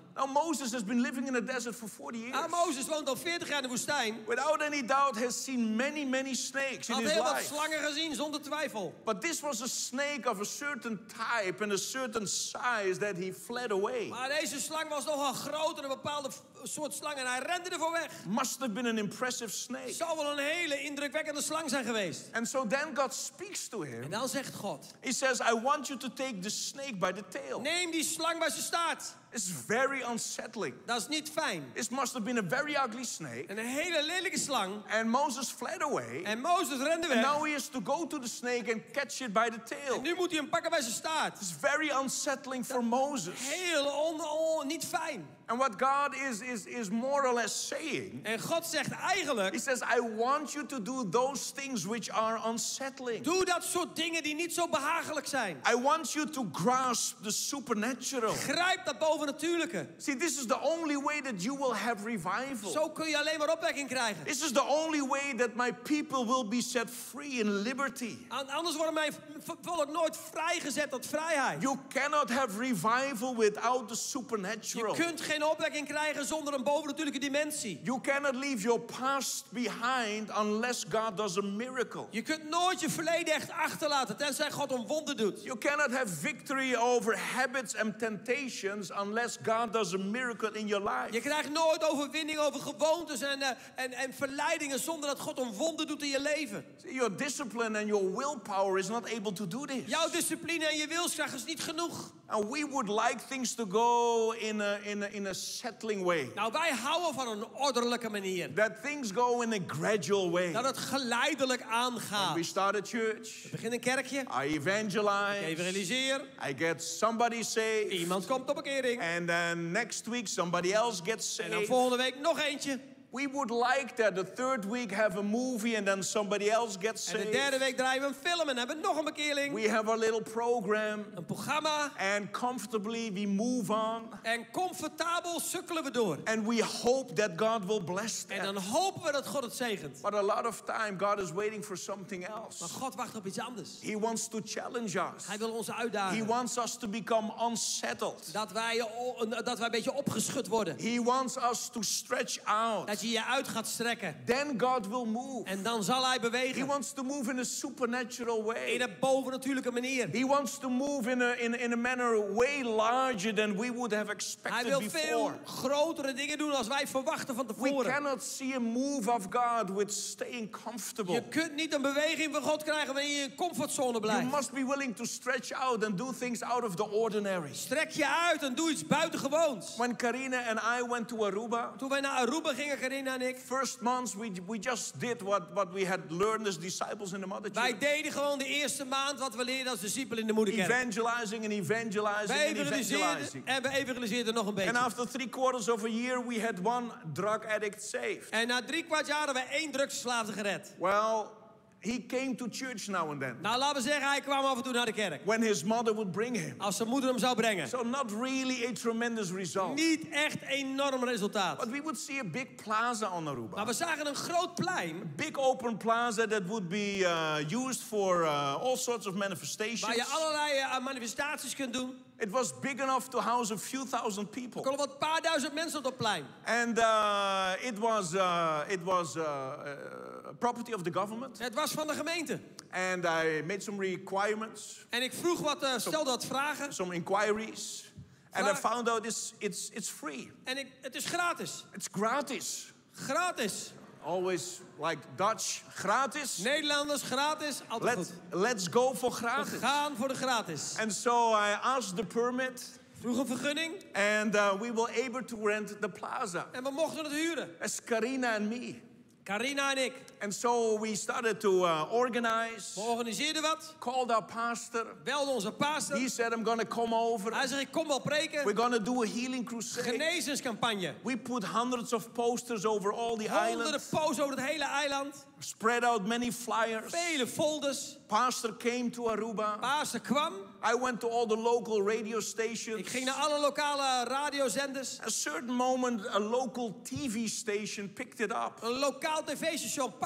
Now Moses has been living in the desert for forty years. Nou, Mozes woont al veertig jaar in de woestijn. Without any doubt has seen many, many snakes in Had his heel wat life. slangen gezien, zonder twijfel. But this was a snake of a certain type and a certain size that he fled away. Maar deze slang was nogal groot en een bepaalde f- soort slang en hij rende ervoor weg. Must have been an impressive snake. Zou wel een hele indrukwekkende slang zijn geweest. And so then God speaks to him. En dan zegt God: He says, I want you to take the snake by the tail. neem die slang bij zijn staart. It's very unsettling. Dat is niet fijn. This must have been a very ugly snake. En een hele lelijke slang. And Moses fled away. En Mozes rende And weg. now he has to go to the snake and catch it by the tail. En nu moet hij hem pakken bij zijn staart. It's very unsettling for Moses. Heel on, on, niet fijn. And what God is, is, is more or less saying, En God zegt eigenlijk: He says, I want you to do those things which are unsettling. doe dat soort dingen die niet zo behagelijk zijn. I want you to grasp the supernatural. Grijp dat bovennatuurlijke. See, this is the only way that you will have revival. Zo kun je alleen maar opwekking krijgen. This is the only way that my people will be set free in liberty. An- Anders wordt mijn v- volk nooit vrijgezet tot vrijheid. You cannot have revival without the supernatural. Je kunt geen opwekking krijgen zonder een bovennatuurlijke dimensie. You cannot leave your past behind unless God does a miracle. Je kunt nooit je verleden echt achterlaten tenzij God een wonder doet. You cannot have victory over habits and temptations unless God does a miracle in your life. Je krijgt nooit overwinning over gewoontes en, uh, en, en verleidingen zonder dat God een wonder doet in je leven. See, your discipline and your willpower is not able to do this. Jouw discipline en je wilskracht is niet genoeg. And we would like things to go in a, in a, in a settling way. Nou, wij houden van een ordelijke manier. That things go in a gradual way. Dat het geleidelijk aangaat. We start a church. We beginnen een kerkje. I evangelize. Ik evangeliseer. I get somebody saved. Iemand komt tot bekering. And then next week somebody else gets En dan saved. volgende week nog eentje. We would like that the third week have a movie and then somebody else gets En de saved. derde week draaien we een film en hebben we nog een bekeerling. We have our little program. Een programma. And comfortably we move on. En comfortabel sukkelen we door. And we hope that God will bless that. En dan hopen we dat God het zegent. But a lot of time God is waiting for something else. Maar God wacht op iets anders. He wants to challenge us. Hij wil ons He uitdagen. wants us to become unsettled. Dat wij, o- dat wij een beetje opgeschud worden. He wants us to stretch out. Dat je je uit gaat strekken. Then God will move. En dan zal hij He bewegen. wants to move in a supernatural way. In een bovennatuurlijke manier. He wants to move in a, in, in a manner way larger than we would have Hij expected wil before. veel grotere dingen doen als wij verwachten van We tevoren. cannot see a move of God with staying comfortable. Je kunt niet een beweging van God krijgen wanneer je in je comfortzone You blijft. must be willing to stretch out and do things out of the ordinary. Strek je uit en doe iets buitengewoons. When Karina and I went to Aruba, Toen wij naar Aruba gingen, Carina en ik. first months we, we just did what, what we had learned as disciples in the mother Wij church. deden gewoon de eerste maand wat we leerden als discipel in de moederkerk. Evangelizing and evangelizing Wij and evangeliseerden evangelizing. en we evangeliseerden nog een beetje. And after three quarters of a year, we had one drug addict saved. En na drie kwart jaar hadden wij één drugsverslaafde gered. Well, he came to church now and then. Nou, laten we zeggen, hij kwam af en toe naar de kerk. When his mother would bring him. Als zijn moeder hem zou brengen. So not really a tremendous result. Niet echt enorm resultaat. But we would see a big plaza on Aruba. Maar we zagen een groot plein. Big open plaza that would be uh, used for uh, all sorts of manifestations. Waar je allerlei uh, manifestaties kunt doen. It was big enough to house a few thousand people. Er konden wat paar duizend mensen op dat plein. And uh, it was, uh, it was uh, uh, property of the government. Het was van de gemeente. And I made some requirements. En ik vroeg wat, uh, stelde wat vragen. Some inquiries. And I found out it's, it's, it's free. En ik, het is gratis. It's gratis. Gratis. Always like Dutch, gratis. Nederlanders, gratis. Altijd Let's, goed. let's go for We gratis. gaan voor de gratis. And so I asked the permit. Vroeg een vergunning. And uh, we were able to rent the plaza. En we mochten het huren. As Karina and me. Carina en ik. And so we started to uh, organize. We organiseerden wat. Called our pastor. Belden onze pastor. He said, I'm going to come over. Hij zei, ik kom wel preken. We're going to do a healing crusade. Genezingscampagne. We put hundreds of posters over all the Honderden islands. posters over het hele eiland. Spread out many flyers. Vele folders. Pastor came to Aruba. Pastor kwam. I went to all the local radio stations. Ik ging naar alle lokale radiozenders. At a certain moment, a local T V station picked it up. Een lokaal tv-station pakte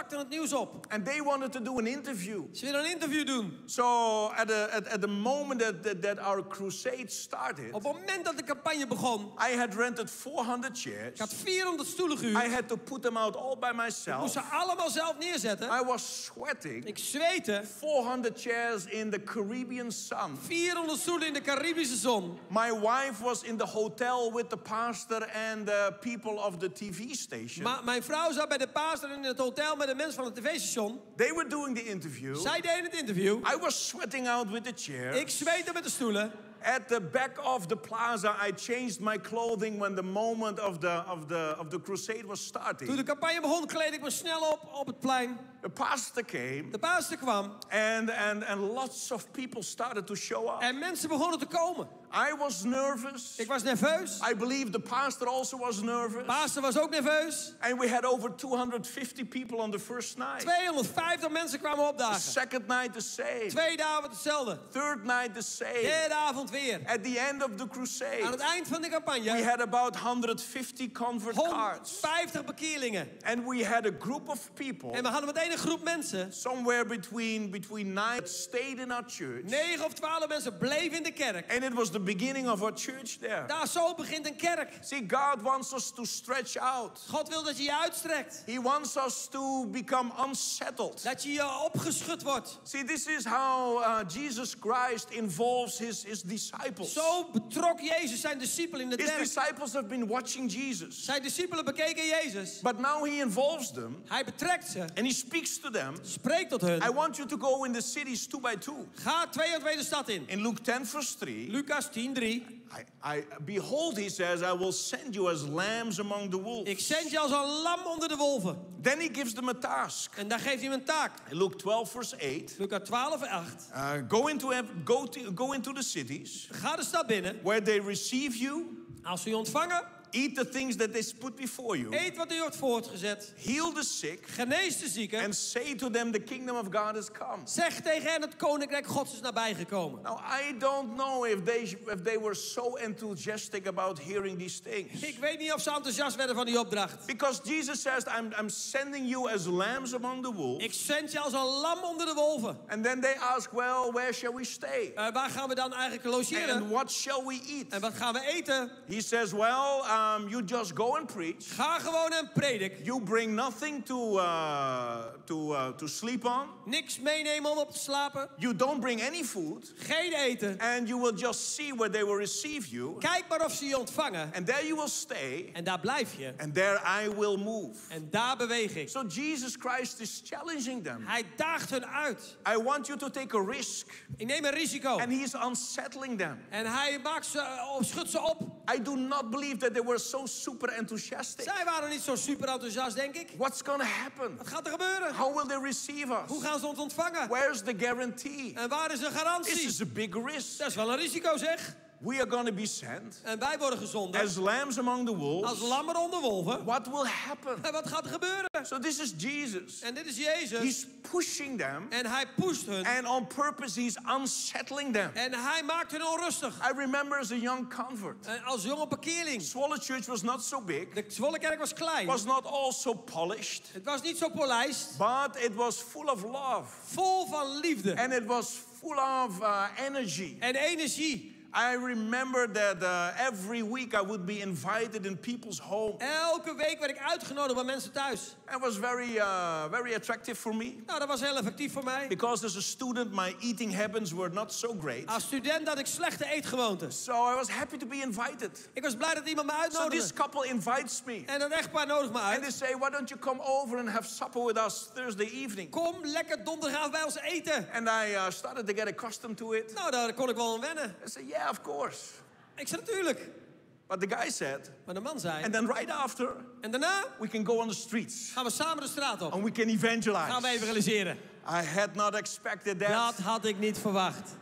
pakten het nieuws op. And they wanted to do an interview. Ze wilden een interview doen. So at, the at, at the moment that, that, that our crusade started, Op het moment dat de campagne begon, I had rented four hundred chairs. ik had vierhonderd stoelen I gehuurd. had to put them out all by Ik myself. moest ze allemaal zelf neerzetten. I was sweating. Ik zweette. four hundred chairs in the Caribbean sun. vierhonderd stoelen in de Caribische zon. My wife was in the hotel with the pastor and the people of the T V station. Maar mijn vrouw zat bij de pastor in het hotel met de mensen van het tv-station. They were doing the interview. Zij deden het interview. I was sweating out with the chair. Ik zweette met de stoelen. At the back of the plaza, I changed my clothing when the moment of the, of the, of the crusade was starting. Toen de campagne begon, kleed ik me snel op op het plein. The pastor came. De pastor kwam. And, and, and lots of people started to show up. En mensen begonnen te komen. I was nervous. Ik was nerveus. I believe the pastor also was nervous. De pastor was ook nerveus. And we had over two hundred fifty people on the first night. tweehonderdvijftig mensen kwamen The opdagen. second night the same. Tweede avond hetzelfde. Third night the same. Derde avond weer. At the end of the crusade, Aan het eind van de campagne. we had about one hundred fifty convert cards. honderdvijftig bekeerlingen. And we had a group of people. En we hadden meteen een groep mensen. Somewhere between between nine that stayed in our church. Negen of twaalf mensen bleven in de kerk. And it was the beginning of our church there. Daar zo begint een kerk. See, God wants us to stretch out. God wil dat je je uitstrekt. He wants us to become unsettled. Dat je je opgeschud wordt. See, this is how uh, Jesus Christ involves his, his disciples. Zo betrok Jezus zijn discipelen in het His werk. disciples have been watching Jesus. Zijn discipelen bekeken Jezus. But now he involves them. Hij betrekt ze. And he speaks to them. Spreekt tot hun. I want you to go in the cities two by two. Ga twee en twee de stad in. In Luke ten verse three. Lucas tien drie. I, I, behold, he says, I will send you as lambs among the wolves. Ik zend je als een lam onder de wolven. Then he gives them a task. En daar geeft hij hem een taak. In Luke twelve verse eight. Lucas twaalf acht. Uh, go into go to, go into the cities. Ga de stad binnen. Where they receive you. Als ze je ontvangen. Eat the things that they put before you. Eet wat u wordt voortgezet. Heal the sick. Genees de zieken. And say to them, the kingdom of God has come. Zeg tegen hen, het koninkrijk Gods is nabijgekomen. Now I don't know if they if they were so enthusiastic about hearing these things. Ik weet niet of ze enthousiast werden van die opdracht. Because Jesus says, I'm I'm sending you as lambs among the wolves. Ik zend je als een lam onder de wolven. And then they ask, well, where shall we stay? Uh, waar gaan we dan eigenlijk logeren? And what shall we eat? En wat gaan we eten? He says, well, um, you just go and preach. Ga gewoon en predik. You bring nothing to uh, to uh, to sleep on. Niks meenemen om op te slapen. You don't bring any food. Geen eten. And you will just see where they will receive you. Kijk maar of ze je ontvangen. And there you will stay. En daar blijf je. And there I will move. En daar beweeg ik. So Jesus Christ is challenging them. Hij daagt hun uit. I want you to take a risk. Ik neem een risico. And he is unsettling them. En hij maakt ze, of schudt ze op. I do not believe that they were so super enthusiastic. Zij waren niet zo super enthousiast, denk ik. What's going to happen? Wat gaat er gebeuren? How will they receive us? Hoe gaan ze ons ontvangen? Where's the guarantee? En waar is de garantie? This is a big risk. Dat is wel een risico, zeg. We are going to be sent. En wij worden gezonden. As lambs among the wolves. Als lammen onder wolven. What will happen? En wat gaat er gebeuren? So this is Jesus. En dit is Jezus. He's pushing them. En hij pusht hun. And on purpose he's unsettling them. En hij maakt hun onrustig. I remember as a young convert. En als jonge bekeerling. Zwolle Church was not so big. De Zwolle kerk was klein. Was not all so polished. Het was niet zo polijst. But it was full of love. Vol van liefde. And it was full of uh, energy. En energie. I remember that uh, every week I would be invited in people's home. Elke week werd ik uitgenodigd bij mensen thuis. It was very, uh, very attractive for me. Nou, dat was heel effectief voor mij. Because as a student, my eating habits were not so great. Als student had ik slechte eetgewoonten. So I was happy to be invited. Ik was blij dat iemand me So uitnodigde. this couple invites me. En dat echtpaar nodigt me uit. And they say, why don't you come over and have supper with us Thursday evening? Kom lekker donderdagavond bij ons eten. And I uh, started to get accustomed to it. Nou, daar kon ik wel aan wennen. I said, yeah, of course. Ik zei natuurlijk. But the guy said, maar de man zei. And then right after, en daarna we can go on the streets. Gaan we samen de straat op. And we can evangelize. Gaan we evangeliseren. I had not expected that. Dat had ik niet verwacht.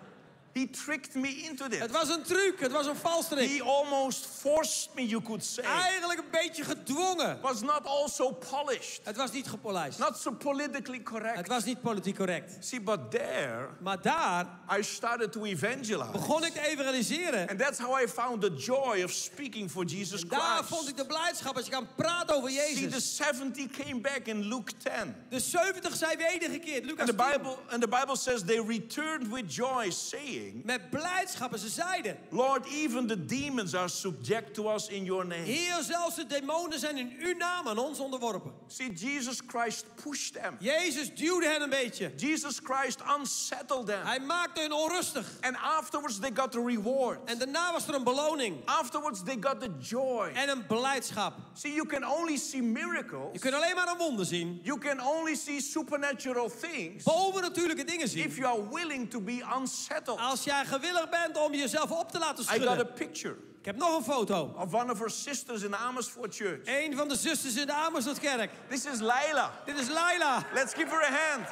He tricked me into this. Het was een truc, het was een valstrik. He almost forced me, you could say. Eigenlijk een beetje gedwongen. Was not also polished. Het was niet gepolijst. Not so politically correct. Het was niet politiek correct. See, but there, maar daar I started to evangelize. begon ik te evangeliseren. And that's how I found the joy of speaking for Jesus en Christ. daar vond ik de blijdschap als je kan praten over Jezus. See, the seventy came back in Luke ten. De zeventig zijn wedergekeerd. Lucas and the Bible and the Bible says they returned with joy, saying, met blijdschap, ze zeiden, Lord, even the demons are subject to us in your name. Heer, zelfs de demonen zijn in uw naam aan ons onderworpen. See, Jesus Christ pushed them. Jezus duwde hen een beetje. Jesus Christ unsettled them. Hij maakte hen onrustig. And afterwards they got the reward. En daarna was er een beloning. Afterwards they got the joy. En een blijdschap. See, you can only see miracles. Je kunt alleen maar een wonder zien. You can only see supernatural things. Bovennatuurlijke dingen zien. If you are willing to be unsettled. Als jij gewillig bent om jezelf op te laten schudden. I got a picture. Ik heb nog een foto. Of one of her sisters in the Amersfoort Church. Een van de zusters in de Amersfoortkerk. This is Laila. Dit is Laila. Let's give her a hand.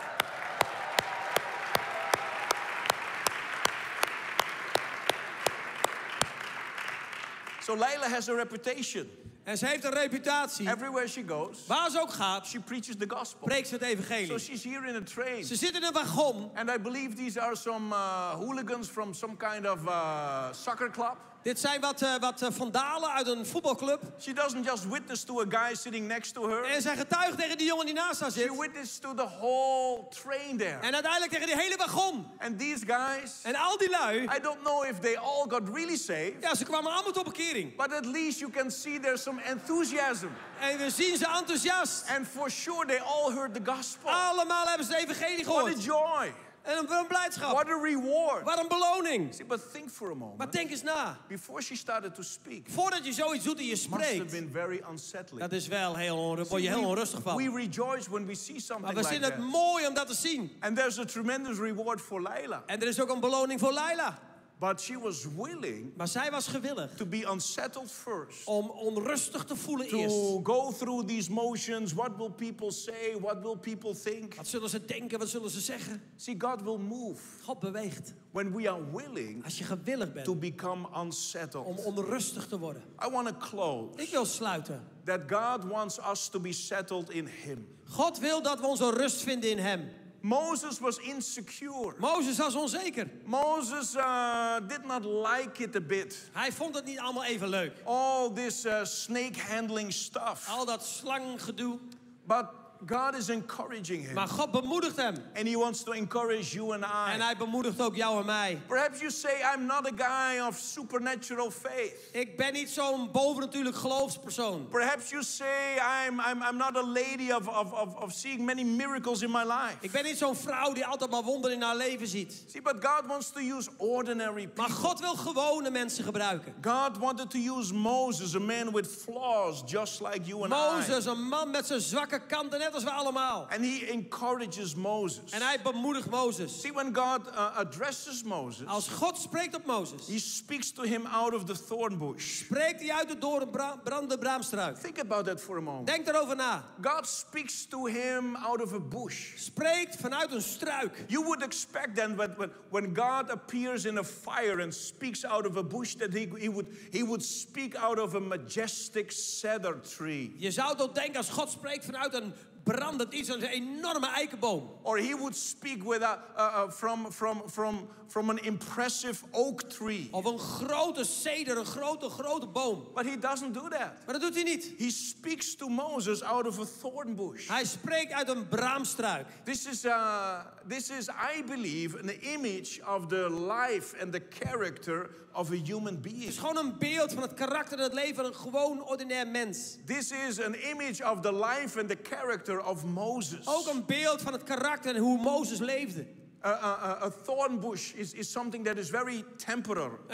So Laila has a reputation. En ze heeft een reputatie. Everywhere she goes, waar ze ook gaat, she preaches the gospel. Preekt ze het evangelie. So she's here in a train. Ze zit in een wagon. And I believe these are some uh, hooligans from some kind of uh, soccer club. Dit zijn wat, uh, wat uh, vandalen uit een voetbalclub. She doesn't just witness to a guy sitting next to her. En zij getuigt tegen die jongen die naast haar zit. She witnessed to the whole train there. En uiteindelijk tegen die hele wagon. And these guys. En al die lui. I don't know if they all got really saved. Ja, ze kwamen allemaal tot bekering. But at least you can see there's some enthusiasm. En we zien ze enthousiast. And for sure they all heard the gospel. Allemaal hebben ze de evangelie gehoord. What a joy. En een, een blijdschap. What a reward. Wat een beloning. See, but think for a moment. Maar denk eens na. Before she started to speak. Voordat je zoiets doet en je Must have spreekt. been very unsettling. Dat is wel heel onrustig. Word je heel onrustig van. We rejoice when we see something Maar we like vinden that. het mooi om dat te zien. And there's a tremendous reward for Laila. En er is ook een beloning voor Laila. But she was willing. Maar zij was gewillig. To be unsettled first. Om onrustig te voelen to eerst. To go through these motions. What will people say? What will people think? Wat zullen ze denken? Wat zullen ze zeggen? See, God will move. God beweegt. When we are willing. Als je gewillig bent. To become unsettled. Om onrustig te worden. I want to close. Ik wil sluiten. That God wants us to be settled in Him. God wil dat we onze rust vinden in Hem. Moses was insecure. Mozes was onzeker. Moses uh, did not like it a bit. Hij vond het niet allemaal even leuk. All this uh, snake handling stuff. Al dat slangengedoe. But God is encouraging him. Maar God bemoedigt hem. And he wants to encourage you and I. En hij bemoedigt ook jou en mij. Perhaps you say, I'm not a guy of supernatural faith. Ik ben niet zo'n bovennatuurlijk geloofspersoon. Perhaps you say, I'm, I'm, I'm not a lady of, of, of, of seeing many miracles in my life. Ik ben niet zo'n vrouw die altijd maar wonderen in haar leven ziet. See, but God wants to use ordinary people. Maar God wil gewone mensen gebruiken. God wanted to use Moses, a man with flaws, just like you and Moses, I. Mozes, een man met zijn zwakke kanten, net als we allemaal. And he encourages Moses. En hij bemoedigt Mozes. See, when God uh, addresses Moses, als God spreekt op Mozes, he speaks to him out of the thorn bush. Spreekt hij uit de door een bra brandende braamstruik. Think about that for a moment. Denk erover na. God speaks to him out of a bush. Spreekt vanuit een struik. You would expect then when, when, when God appears in a fire and speaks out of a bush that he, he, would, he would speak out of a majestic cedar tree. Je zou toch denken als God spreekt vanuit een brandend iets, een enorme eikenboom. Or he would speak with a, uh, uh, from, from, from, from an impressive oak tree. Of een grote ceder, een grote, grote boom. But he doesn't do that. Maar dat doet hij niet. He speaks to Moses out of a thorn bush. Hij spreekt uit een braamstruik. This is, uh, this is, I believe, an image of the life and the character of a human being. Het is gewoon een beeld van het karakter en het leven van een gewoon ordinair mens. This is an image of the life and the character of Moses. Ook een beeld van het karakter en hoe Mozes leefde. A, a, a thorn bush is, is something that is very temporary. Een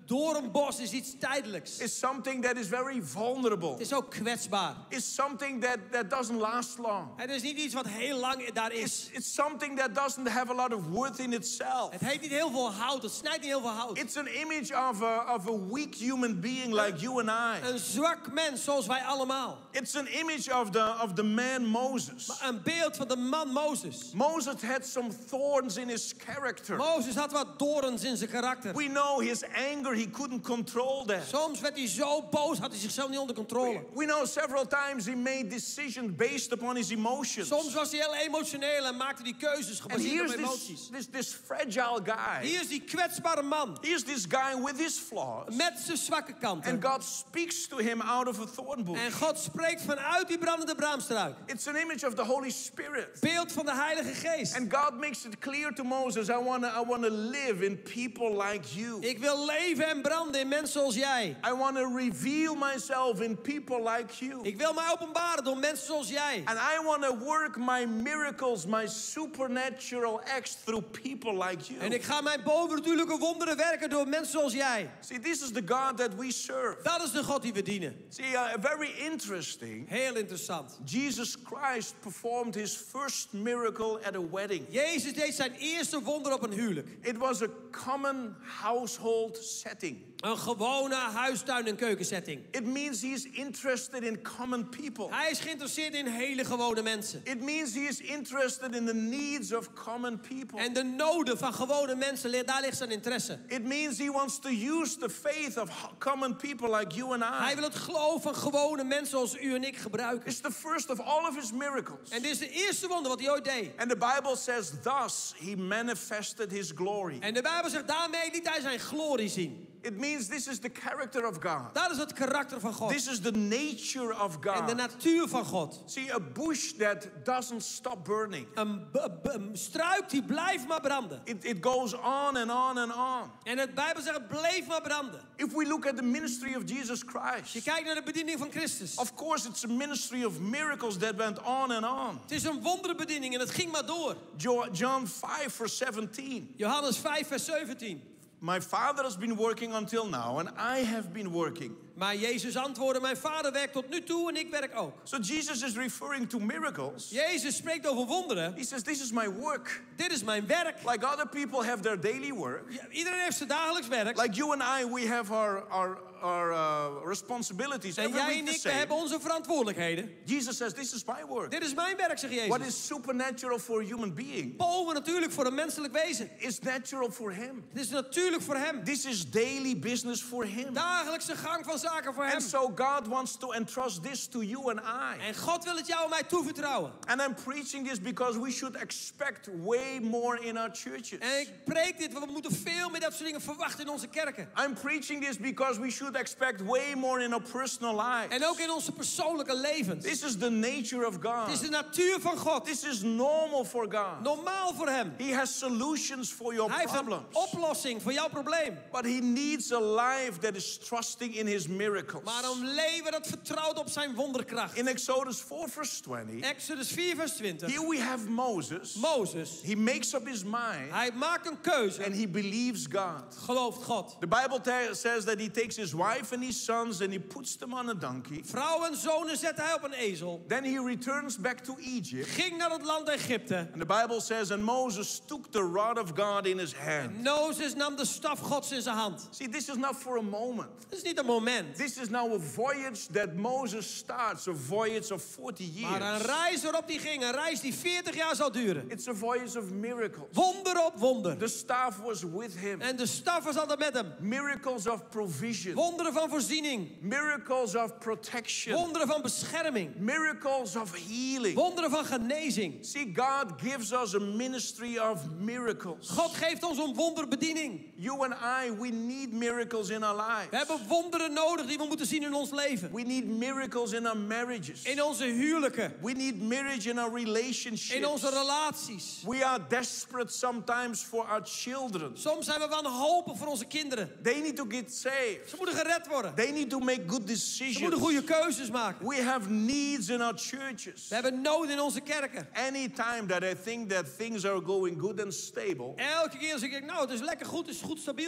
doornbos is iets tijdelijks. It's something that is very vulnerable. Het is ook kwetsbaar. It's something that, that doesn't last long. Het is niet iets wat heel lang daar is. It's, it's something that doesn't have a lot of worth in itself. Het heeft niet heel veel hout, het snijdt niet heel veel hout. It's an image of a, of a weak human being like you and I. Een zwak mens zoals wij allemaal. It's an image of the, of the man Moses. Maar een beeld van de man Mozes. Moses had some thorns in his character. Mozes had wat dorens in zijn karakter. We know his anger, he couldn't control that. Soms werd hij zo boos, had hij zichzelf niet onder controle. We, we know several times he made decisions based upon his emotions. Soms was hij heel emotioneel en maakte die keuzes And gebaseerd op here's emoties. this, this, this fragile guy. Hier is die kwetsbare man. Here's this guy with his flaws. Met zijn zwakke kanten. And God speaks to him out of a thorn bush. En God spreekt vanuit die brandende braamstruik. It's an image of the Holy Spirit. Beeld van de Heilige Geest. And God makes it clear to Moses, I want to I want to live in people like you. Ik wil leven en branden in mensen zoals jij. I want to reveal myself in people like you. Ik wil mij openbaren door mensen zoals jij. And I want to work my miracles, my supernatural acts through people like you. En ik ga mijn bovennatuurlijke wonderen werken door mensen zoals jij. See, this is the God that we serve. Dat is de God die we dienen. See, uh, very interesting. Heel interessant. Jesus Christ performed his first miracle at a wedding. Jezus deed zijn eerste wonder op een huwelijk. It was a common household setting. Een gewone huistuin- en keukensetting. It means he is interested in common people. Hij is geïnteresseerd in hele gewone mensen. It means he is interested in the needs of common people. En de noden van gewone mensen, daar ligt zijn interesse. It means he wants to use the faith of common people like you and I. Hij wil het geloof van gewone mensen zoals u en ik gebruiken. It's the first of all of his miracles. En dit is de eerste wonder wat hij ooit deed. And the Bible says, thus he manifested his glory. En de Bijbel zegt, daarmee liet hij zijn glorie zien. It means this is the character of God. Dat is het karakter van God. This is the nature of God. En de natuur van God. See, a bush that doesn't stop burning. Een, een struik die blijft maar branden. It, it goes on and on and on. En de Bijbel zegt, het bleef maar branden. If we look at the ministry of Jesus Christ. Je kijkt naar de bediening van Christus. Of course, it's a ministry of miracles that went on and on. Het is een wonderbediening en het ging maar door. John five verse seventeen. Johannes vijf vers zeventien. My Father has been working until now and I have been working. Maar Jezus antwoordde, mijn Vader werkt tot nu toe en ik werk ook. So Jesus is referring to miracles. Jezus spreekt over wonderen. He says, this is my work. Dit is mijn werk. Like other people have their daily work. Ja, iedereen heeft zijn dagelijks werk. Like you and I, we have our, our, our uh, responsibilities en every jij week en the ik, we same. hebben onze verantwoordelijkheden. Jesus says, this is my work. Dit is mijn werk, zegt Jezus. What is supernatural for a human being Boven natuurlijk voor een menselijk wezen. is natural for him. Het is natuurlijk voor hem. This is daily business for him. Dagelijkse gang van zaken voor hem. And so God wants to entrust this to you and I. En God wil het jou en mij toevertrouwen. And I'm preaching this because we should expect way more in our churches. En ik preek dit, want we moeten veel meer dat soort dingen verwachten in onze kerken. I'm preaching this because we should expect way more in our personal lives. En ook in onze persoonlijke levens. This is the nature of God. Het is de natuur van God. This is normal for God. Normaal voor hem. He has solutions for your Hij heeft problems. een oplossing voor jouw probleem. But he needs a life that is trusting in his miracles. Maar een leven dat vertrouwt op zijn wonderkracht. In Exodus four verse twenty. Exodus vier vers twintig. Here we have Moses. Moses. He makes up his mind. Hij maakt een keuze. And he believes God. Gelooft God. The Bible te- says that he takes his wife and his sons and he puts them on a donkey. Vrouw en zonen zet hij op een ezel. Then he returns back to Egypt. Ging naar het land Egypte. And the Bible says, and Moses took the rod of God in his hand. Mozes nam de staf Gods in zijn hand. See, this is not for a moment. Het is niet een moment. This is now a voyage that Moses starts, a voyage of forty years. Maar een reis waarop hij ging, een reis die veertig jaar zal duren. It's a voyage of miracles. Wonder op wonder. The staff was with him. En de staf was altijd met hem. Miracles of provision. Wonderen van voorziening. Miracles of protection. Wonderen van bescherming. Miracles of healing. Wonderen van genezing. See, God gives us a ministry of miracles. God geeft ons een wonderbediening. You and I, we need miracles in our lives. We hebben wonderen nodig die we moeten zien in ons leven. We need miracles in our marriages. In onze huwelijken. We need marriage in our relationships. In onze relaties. We are desperate sometimes for our children. Soms zijn we wanhopig voor onze kinderen. They need to get saved. Ze moeten gered worden. They need to make good decisions. Ze moeten goede keuzes maken. We have needs in our churches. We hebben nood in onze kerken. Anytime that I think that things are going good and stable, Elke keer als ik denk, nou, het is lekker goed, het is goed stabiel.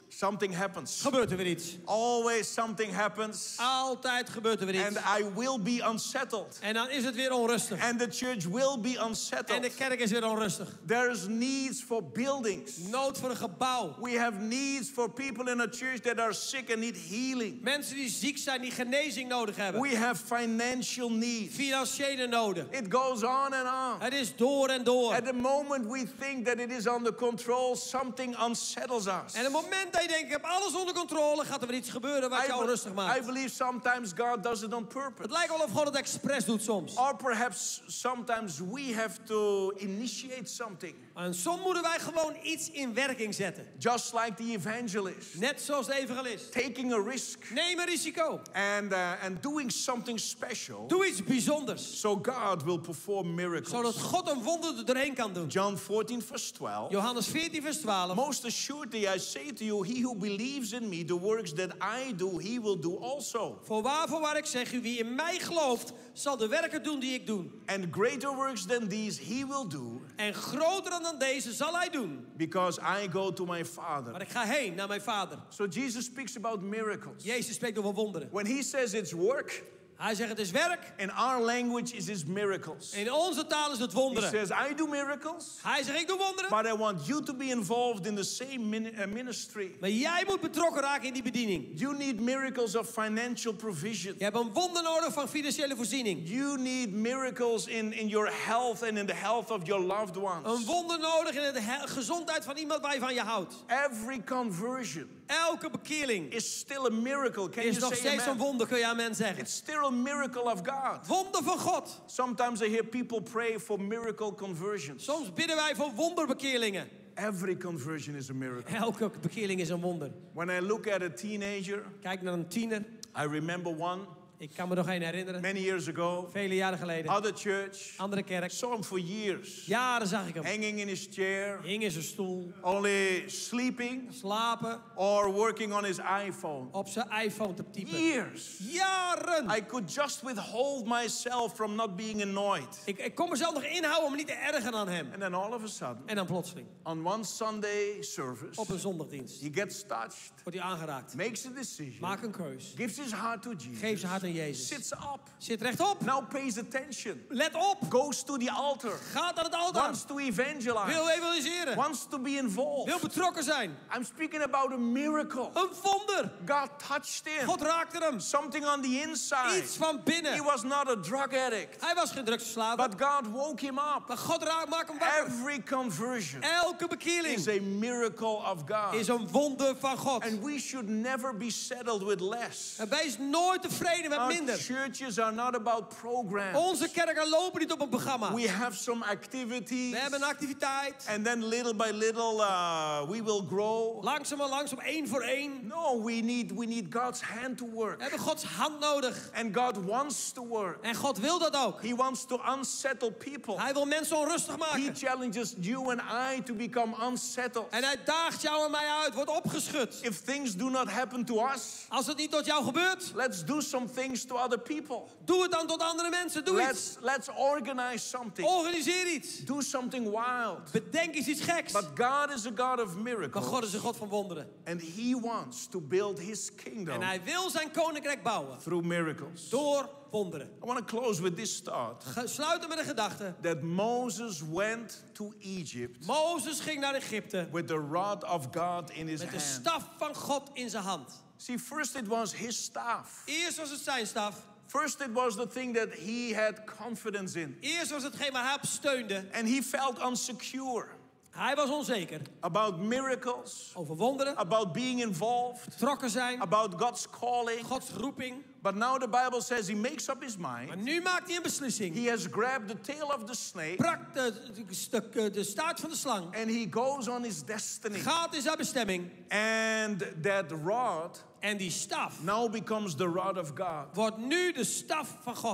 Something happens. Gebeurt er weer iets. Always something happens. Altijd gebeurt er weer iets. And I will be unsettled. En dan is het weer onrustig. And the church will be unsettled. En de kerk is weer onrustig. There is needs for buildings. Nood voor een gebouw. We have needs for people in a church that are sick and need healing. Mensen die ziek zijn, die genezing nodig hebben. We have financial needs. Financiële noden. It goes on and on. Het is door en door. At the moment we think that it is under control, something unsettles us. En het moment dat je denkt, ik heb alles onder controle, gaat er weer iets gebeuren wat I jou be- rustig maakt. I believe sometimes God does it on purpose. Het lijkt wel of God het expres doet soms. Or perhaps sometimes we have to initiate something. En soms moeten wij gewoon iets in werking zetten. Just like the evangelist. Net zoals de evangelist. Taking a risk. Neem een risico. And, uh, and doing something special. Doe iets bijzonders. So God will perform miracles. Zodat God een wonder er doorheen kan doen. John fourteen verse twelve. Johannes veertien vers twaalf. Most assuredly I say to you, he who believes in me, the works that I do, he will do also. Voorwaar, voorwaar ik zeg u, wie in mij gelooft, zal de werken doen die ik doe. And greater works than these he will do. En grotere dan deze zal hij doen. Because I go to my Father. Maar ik ga heen naar mijn Vader. So Jesus speaks about miracles. Jezus spreekt over wonderen. When he says it's work, hij zegt het is werk. in our language it is miracles. In onze taal is het He wonderen. says I do miracles. Hij zegt ik doe wonderen. But I want you to be involved in the same min- uh, ministry. Maar jij moet betrokken raken in die bediening. You need miracles of financial provision. Je hebt een wonder nodig van financiële voorziening. You need miracles in, in your health and in the health of your loved ones. Een wonder nodig in de he- gezondheid van iemand waar je van je houdt. Every conversion Elke bekeerling is still a miracle. Can is you nog say steeds amen? een wonder, kun je amen zeggen. It's still a miracle of God. Wonder van God. Sometimes I hear people pray for miracle conversions. Soms bidden wij voor wonderbekeerlingen. Every conversion is a miracle. Elke bekeerling is een wonder. When I look at a teenager, Kijk naar een tiener. I remember one Ik kan me nog één herinneren. many years ago, Vele jaren geleden. other church, Andere kerk. saw him for years, Jaren zag ik hem. hanging in his chair, Hing in zijn stoel. only sleeping Slapen. or working on his iPhone. Op zijn iPhone te typen. Years. Jaren. I could just withhold myself from not being annoyed. Ik, ik kon mezelf nog inhouden om me niet te ergeren aan hem. And then all of a sudden, En dan plotseling. on one Sunday service, Op een zondagdienst. he gets touched, Wordt hij aangeraakt. makes a decision, Maak een keus. gives his heart to Jesus, Geef zijn hart aan Jezus. sits up, Zit rechtop. now pays attention, Let op. goes to the altar, Gaat naar het altaar. wants to evangelize, Wil evangeliseren. wants to be involved. Wil betrokken zijn. I'm speaking about a miracle. Een wonder. God touched him. God raakte hem. Something on the inside. Iets van binnen. He was not a drug addict, Hij was geen drugsverslaafde. but God woke him up. Maar God raakt, maakt hem wakker. Every conversion Elke bekeerling is a miracle of God. is een wonder van God. And we should never be settled with less. En wees nooit tevreden met Our minder. churches are not about programs. Onze kerken lopen niet op een programma. We have some activities. We hebben een activiteit. And then little by little uh, we will grow. Langzaam maar langzaam, één voor één. No, we need, we need God's hand to work. We hebben Gods hand nodig. And God wants to work. En God wil dat ook. He wants to unsettle people. Hij wil mensen onrustig He maken. challenges you and I to become unsettled. En hij daagt jou en mij uit. Wordt opgeschud. If things do not happen to us, Als het niet tot jou gebeurt, let's do some things to other people. doe het dan tot andere mensen. Doe iets. Let's, let's organize something. Organiseer iets. Do something wild. Bedenk eens iets geks. But God is a God of Maar miracles. God is een God van wonderen. And He wants to build His kingdom En hij wil zijn koninkrijk bouwen. through miracles. Door wonderen. I want to close with this thought. Ge- Sluiten met een gedachte. That Moses went to Egypt Mozes ging naar Egypte. with the rod of God in his Met de hand. staf van God in zijn hand. See, first it was his staff. Eerst was het zijn staf. First it was the thing that he had confidence in. Eerst was hetgeen waar hij op steunde. And he felt unsecure Hij was onzeker. about miracles, Over wonderen. about being involved, Betrokken zijn. about God's calling. Gods roeping. But now the Bible says he makes up his Maar mind. nu maakt hij een beslissing. He has grabbed the tail of the snake Brak de, de, de, de staart van de slang. and he goes on his destiny. Gaat in zijn bestemming. And that rod En die staf now becomes the rod of God. wordt nu de staf van God.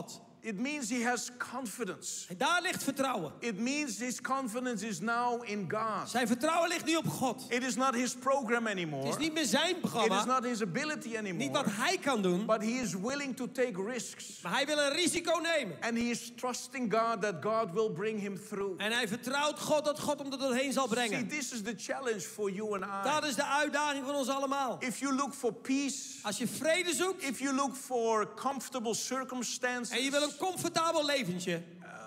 It means he has confidence. En daar ligt vertrouwen. It means his confidence is now in God. Zijn vertrouwen ligt nu op God. It is not his program anymore. Het is niet meer zijn It programma. is not his ability anymore. Niet wat hij kan doen. But he is willing to take risks. Maar hij wil een risico nemen. And he is trusting God that God will bring him through. En hij vertrouwt God dat God hem er doorheen zal brengen. See, this is the challenge for you and I. Dat is de uitdaging van ons allemaal. If you look for peace, als je vrede zoekt, if you look for comfortable circumstances, en je wil een comfortabel leventje,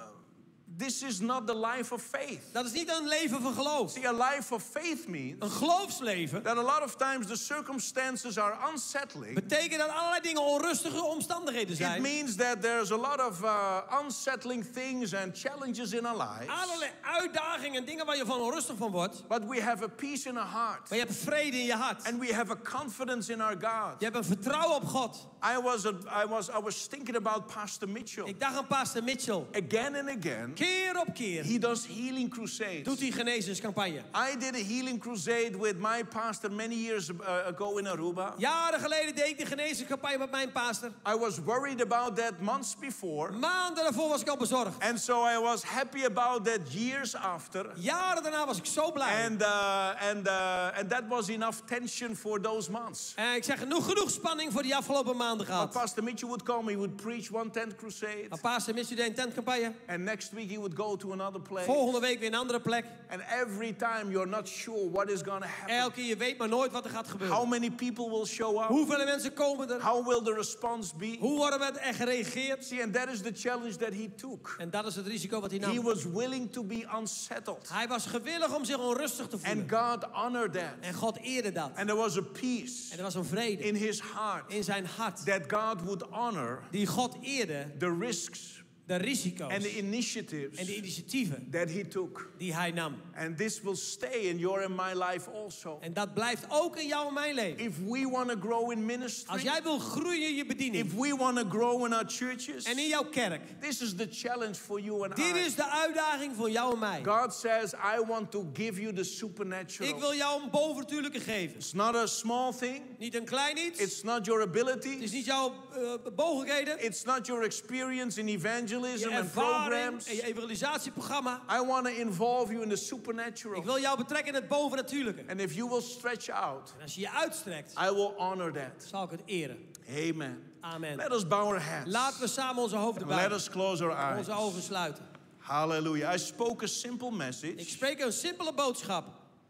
this is not the life of faith. Dat is niet een leven van geloof. See, a life of faith means een geloofsleven that a lot of times the circumstances are unsettling. Betekent dat allerlei dingen onrustige omstandigheden zijn. It means that there's a lot of uh, unsettling things and challenges in our lives. Allerlei uitdagingen en dingen waar je van onrustig van wordt. But we have a peace in our heart. Maar je hebt vrede in je hart. And we have a confidence in our God. Je hebt een vertrouwen op God. I was a, I was I was thinking about Pastor Mitchell. Ik dacht aan Pastor Mitchell. Again and again. Keer op keer. He does healing crusades. Doet hij genezingscampagne. I did a healing crusade with my pastor many years ago in Aruba. Jaren geleden deed ik de genezingscampagne met mijn pastor. I was worried about that months before. Maanden daarvoor was ik al bezorgd. And so I was happy about that years after. Jaren daarna was ik zo blij. And uh, and uh, and that was enough tension for those months. En ik zeg genoeg genoeg spanning voor die afgelopen maanden gehad. But Pastor Mitchell would come, he would preach one tent crusade. Maar Pastor Mitchell deed een tentcampagne. And next week he would go to another place. Volgende week weer een andere plek. And every time you're not sure what is going to happen. Elke keer je weet maar nooit wat er gaat gebeuren. How many people will show up? Hoeveel mensen komen er? How will the response be? Hoe worden we er gereageerd? See, and that is the challenge that he took. En dat is het risico wat hij nam. He was willing to be unsettled. Hij was gewillig om zich onrustig te voelen. And God honored that. En God eerde dat. And there was a peace. En er was een vrede in his heart. In zijn hart. That God would honor. Die God eerde. The risks. De risico's. And the initiatives. En de initiatieven. That he took. Die hij nam. And this will stay in your and my life also. En dat blijft ook in jouw en mijn leven. If we want to grow in ministry. Als jij wil groeien in je bediening. If we want to grow in our churches. En in jouw kerk. This is the challenge for you and Dit I. Dit is de uitdaging voor jou en mij. God says, I want to give you the supernatural. Ik wil jou een bovennatuurlijke geven. It's not a small thing. Niet een klein iets. It's not your ability. Het is niet jouw uh, mogelijkheden. It's not your experience in evangelism and programs. En je evangelisatieprogramma. I want to involve you in the supernatural. Ik wil jou betrekken in het bovennatuurlijke. And if you will stretch out, en als je je uitstrekt, I will honor that. Zal ik het eren. Amen. Amen. Let us bow our heads. Laten we samen onze hoofden buigen. Let us close our eyes. Onze ogen sluiten. Hallelujah. I spoke a simple message. Ik spreek een simpele boodschap.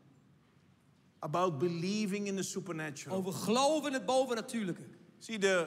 About believing in the supernatural. Over geloven in het bovennatuurlijke. See, the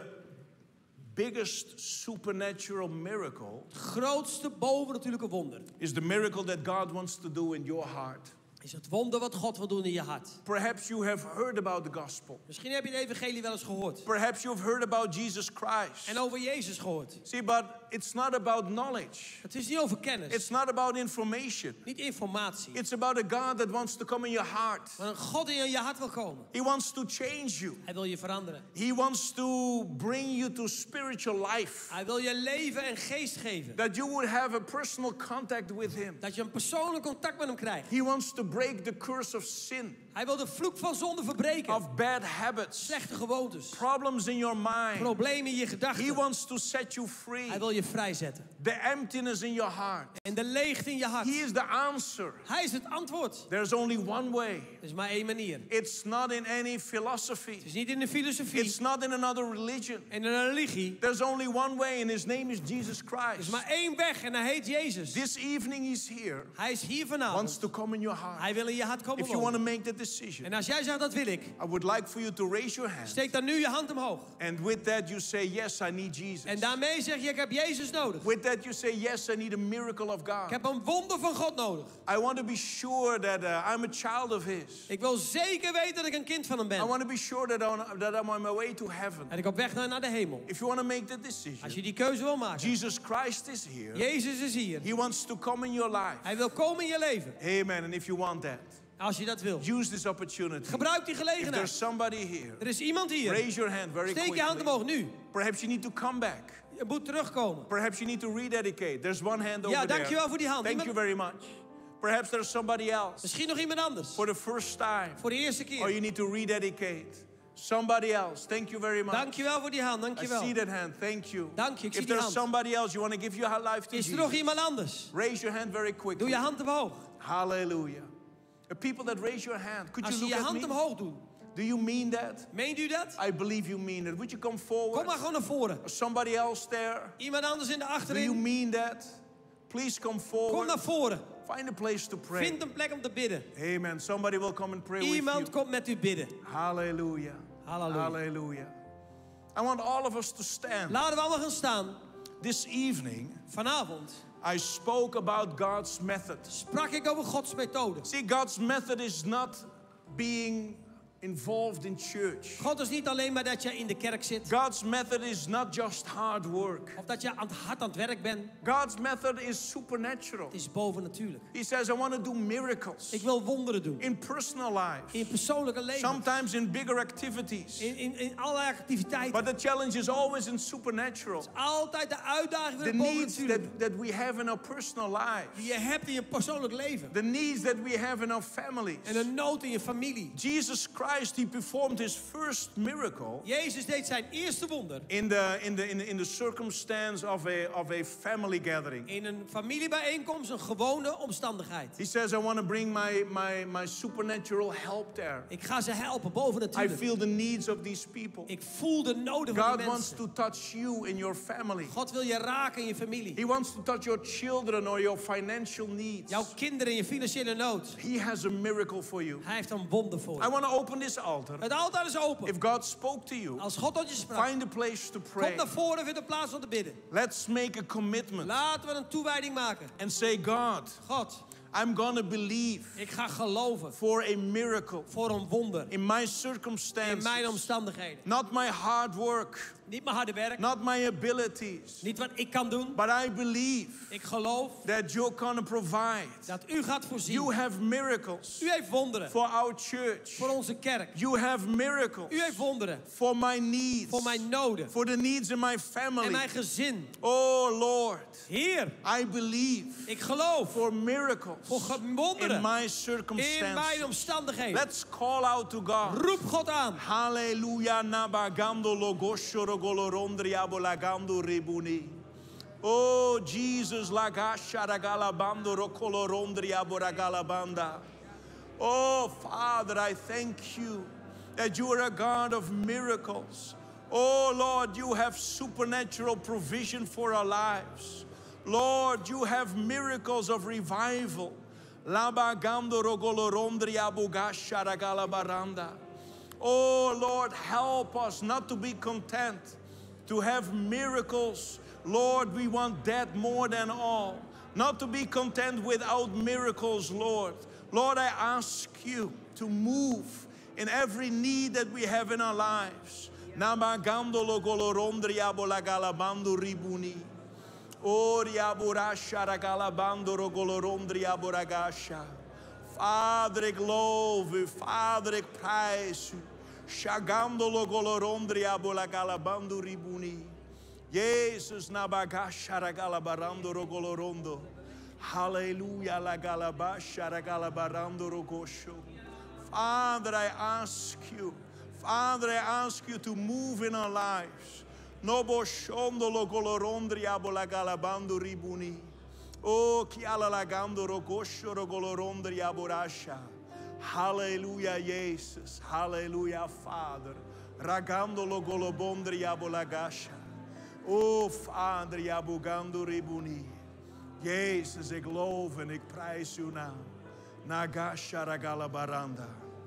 biggest supernatural miracle. Het grootste bovennatuurlijke wonder. Is the miracle that God wants to do in your heart. Is het wonder wat God wil doen in je hart. Perhaps you have heard about the gospel. Misschien heb je de evangelie wel eens gehoord. Perhaps you have heard about Jesus Christ. En over Jezus gehoord. See, but it's not about knowledge. Het is niet over kennis. It's not about information. Niet informatie. It's about a God that wants to come in your heart. Maar een God die in je hart wil komen. He wants to change you. Hij wil je veranderen. He wants to bring you to spiritual life. Hij wil je leven en geest geven. That you would have a personal contact with him. Dat je een persoonlijk contact met hem krijgt. He wants to break the curse of sin. Hij wil de vloek van zonde verbreken. Of bad habits. Slechte gewoontes. Problems in your mind. Problemen in je gedachten. He wants to set you free. Hij wil je vrijzetten. The emptiness in your heart. En de leegte in je hart. He is the answer. Hij is het antwoord. There's only one way. Er is maar één manier. It's not in any philosophy. Het is niet in de filosofie. It's not in another religion. In een religie. There's only one way and his name is Jesus Christ. Er is maar één weg en hij heet Jezus. This evening he's here. Hij is hier vanavond. Wants to come in your heart. Hij wil in je hart komen If you want to make that decision. En als jij zegt dat wil ik. I would like for you to raise your hand. Steek dan nu je hand omhoog. And with that you say yes, I need Jesus. En daarmee zeg je ik heb Jezus nodig. With that you say yes, I need a miracle of God. Ik heb een wonder van God nodig. I want to be sure that uh, I'm a child of his. Ik wil zeker weten dat ik een kind van hem ben. I want to be sure that, I'm, that I'm on my way to heaven. En ik op weg naar, naar de hemel. If you want to make that decision. Als je die keuze wil maken. Jesus Christ is here. Jezus is hier. He wants to come in your life. Hij wil komen in je leven. Amen. And if you want that. Als je dat wil. Use this opportunity. Gebruik die gelegenheid. If there's somebody here. Er is iemand hier. Raise your hand very Steek quickly. je hand omhoog nu. Perhaps you need to come back. Je moet terugkomen. Perhaps you need to rededicate. There's one hand over ja, there. dankjewel voor die hand. Thank iemand... you very much. Perhaps there's somebody else. Misschien nog iemand anders. For the first time. Voor de eerste keer. Or you need to rededicate. Somebody else. Thank you very much. Dankjewel voor die hand. I Dankjewel. see that hand. Thank you. Dank je, ik zie If die there's hand. somebody else you want to give your life to Is er Jesus, nog iemand anders? raise your hand very quickly. Doe je hand omhoog. Hallelujah. The people that raise your hand, could Als you je look je at hand me? omhoog doet. Do you mean that? Meent u dat? I believe you mean it. Would you come forward? Kom maar gewoon naar voren. Or somebody else there? Iemand anders in de Do you achterin. mean that? Please come Kom forward. naar voren. Find a place to pray. Vind een plek om te bidden. Amen. Somebody will come and pray Iemand with you. komt met u bidden. Hallelujah. Halleluja. Hallelujah. I want all of us to stand. Laten we allemaal gaan staan. This evening, Vanavond I spoke about God's method. sprak ik over Gods methode. See, God's method is not being involved in church. God is niet alleen maar dat je in de kerk zit. God's method is not just hard work. Of dat je aan het hard aan het werk bent. God's method is supernatural. Het is bovennatuurlijk. He says, I want to do miracles Ik wil wonderen doen. in personal lives, In persoonlijke leven. sometimes in bigger activities. In, in, in allerlei activiteiten. But the challenge is always in supernatural. Altijd de uitdaging The van het needs bovennatuurlijke. that, that we have in our personal lives. Die je hebt in je persoonlijk leven. The needs that we have in our families. En een nood in je familie. Jesus Christ, he performed his first miracle Jezus deed zijn eerste wonder. in the, in the, in the, in the circumstance of a, of a family gathering. In een familiebijeenkomst, een gewone omstandigheid. He says, I want to bring my, my, my supernatural help there. Ik ga ze helpen, boven I natuurlijk. feel the needs of these people. Ik voel de noden van God die wants mensen. to touch you in your family. God wil je raken in je familie. He wants to touch your children or your financial needs. Jouw kinderen in je financiële nood. He has a miracle for you. Hij heeft een wonder voor I je. want to open this altar. Het altaar is open. If God spoke to you, Als God tot je sprak, find a place to kom pray. naar voren en vind een plaats om te bidden. Let's make a commitment Laten we een toewijding maken. and say, God, God, I'm going to believe ik ga geloven for a miracle voor een wonder in my in circumstances. mijn omstandigheden. Not my hard work, Niet mijn harde werk, not my abilities, niet wat ik kan doen. but I believe Ik geloof that you're going to provide. dat u gaat voorzien. You have miracles U heeft wonderen for our church. voor onze kerk. You have miracles U heeft wonderen for my needs, voor mijn noden for the needs in my en family. mijn gezin. Oh Lord, Heer, I believe ik geloof for miracles voor in wonderen my in circumstances. mijn omstandigheden. Let's call out to God. Roep God aan. Hallelujah, nabagando logosho golorondriabo lagando ribuni. Oh Jesus, lagasha ragalabando rocolorondriabo ragalabanda. Oh Father, I thank you that you are a God of miracles. Oh Lord, you have supernatural provision for our lives. Lord, you have miracles of revival. Labagando rogolorondriabo gasha ragalabaranda. Oh Lord, help us not to be content to have miracles. Lord, we want that more than all. Not to be content without miracles, Lord. Lord, I ask you to move in every need that we have in our lives. Namagando logolorondriabo lagalabando ribuni. Oh, riaburasha ragalabando rogolorondriabo ragasha. Vader, ik loof u. Vader, ik prijs u. Shagando golorondria bolagalabando ribuni. Jezus nabagasha ragalabarando rogolorondo. Hallelujah la galabasha ragalabarando rogosho. Father, I ask you. Father, I ask you to move in our lives. Nobo shondo lo golorondria bolagalabando ribuni. Oh, ki alalagando rogosho rogolorondria borasha. Hallelujah, Jesus. Hallelujah, Father. Ragando lo golobondria bolagasha. Oh, Vader, jabugando ribuni. Jezus, ik loof en ik prijs uw naam. Nagasha ragalabaranda.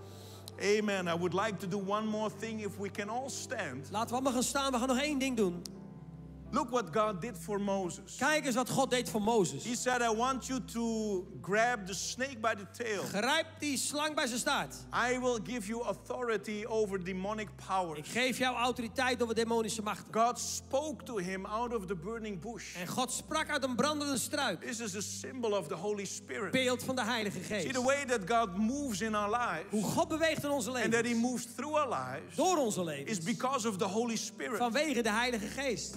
Amen. I would like to do one more thing if we can all stand. Laten we allemaal gaan staan. We gaan nog één ding doen. Look what God did for Moses. Kijk eens wat God deed voor Mozes. He said, I want you to grab the snake by the tail. Grijp die slang bij zijn staart. I will give you authority over demonic powers. Ik geef jou autoriteit over demonische machten. God spoke to him out of the burning bush. En God sprak uit een brandende struik. This is a symbol of the Holy Spirit. Beeld van de Heilige See, Geest. the way that God moves in our lives, Hoe God beweegt in onze and that leven. He moves through our lives, Door onze is leven. because of the Holy Spirit. Vanwege de Heilige Geest. Perhaps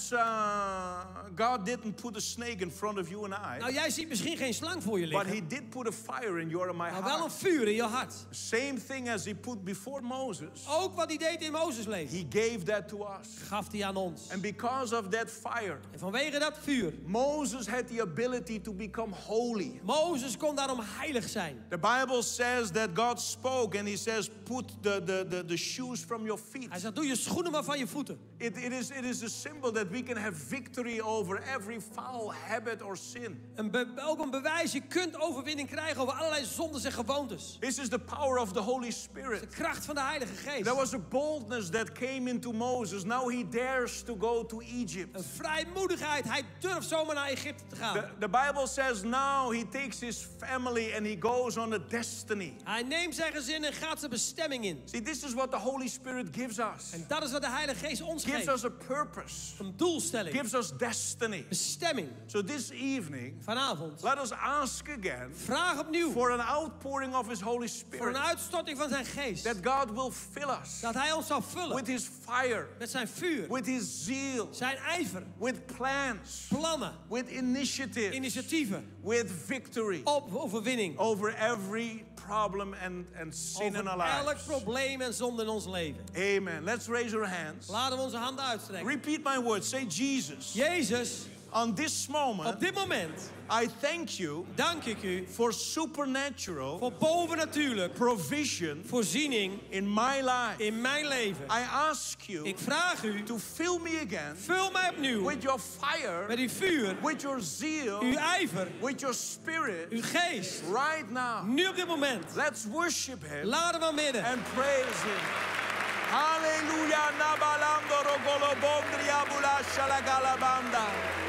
Perhaps uh, God didn't put a snake in front of you and I. Nou, jij ziet misschien geen slang voor je But liggen. he did put a fire in your and my Maar wel een heart. vuur in je hart. Same thing as he put before Moses. Ook wat hij deed in Mozes leven. He gave that to us. Gaf hij aan ons. And because of that fire, En vanwege dat vuur. Moses had the ability to become holy. Mozes kon daarom heilig zijn. The Bible says that God spoke and he says, put the, the, the, the shoes from your feet. Hij zegt, doe je schoenen maar van je voeten. It, it, is, it is a symbol that we can have victory over every foul habit or sin. Een be- ook een bewijs, je kunt overwinning krijgen over allerlei zondes en gewoontes. This is the power of the Holy De Spirit. kracht van de Heilige Geest. There was a boldness that came into Moses. Now he dares to go to Egypt. Een vrijmoedigheid. Hij durft zomaar naar Egypte te gaan. The, the Bible says now he takes his family and he goes on a destiny. Hij neemt zijn gezin en gaat zijn bestemming in. See, this is what the Holy Spirit gives us. En dat is wat de Heilige Geest ons Gives geeft. us a purpose. Een doelstelling. Gives us destiny. Bestemming. So this evening, Vanavond. let us ask again Vraag opnieuw. for an outpouring of his Holy Spirit. Voor een uitstorting van zijn geest. That God will fill us Dat hij ons zal vullen. with his fire, Met zijn vuur. with his zeal, Zijn ijver. with plans, Plannen. with initiatives, Initiatieven. with victory Op overwinning. over every problem and, and sin Over in our elk lives. probleem en zonde in ons leven. Amen. Let's raise our hands. Laten we onze handen uitstrekken. Repeat my words. Say, Jesus, Jezus, on this moment, op dit moment I thank you dank ik u for supernatural voor bovennatuurlijk provision voorziening in my life. in mijn leven. I ask you Ik vraag u, to fill me again vul mij opnieuw with your fire, met uw vuur, with your zeal, uw ijver, with your spirit uw geest. right now. Nu op dit moment. Let's worship him Laten we aanbidden. and praise him. Hallelujah. Nabalando rogolobondria bulasha la galabanda.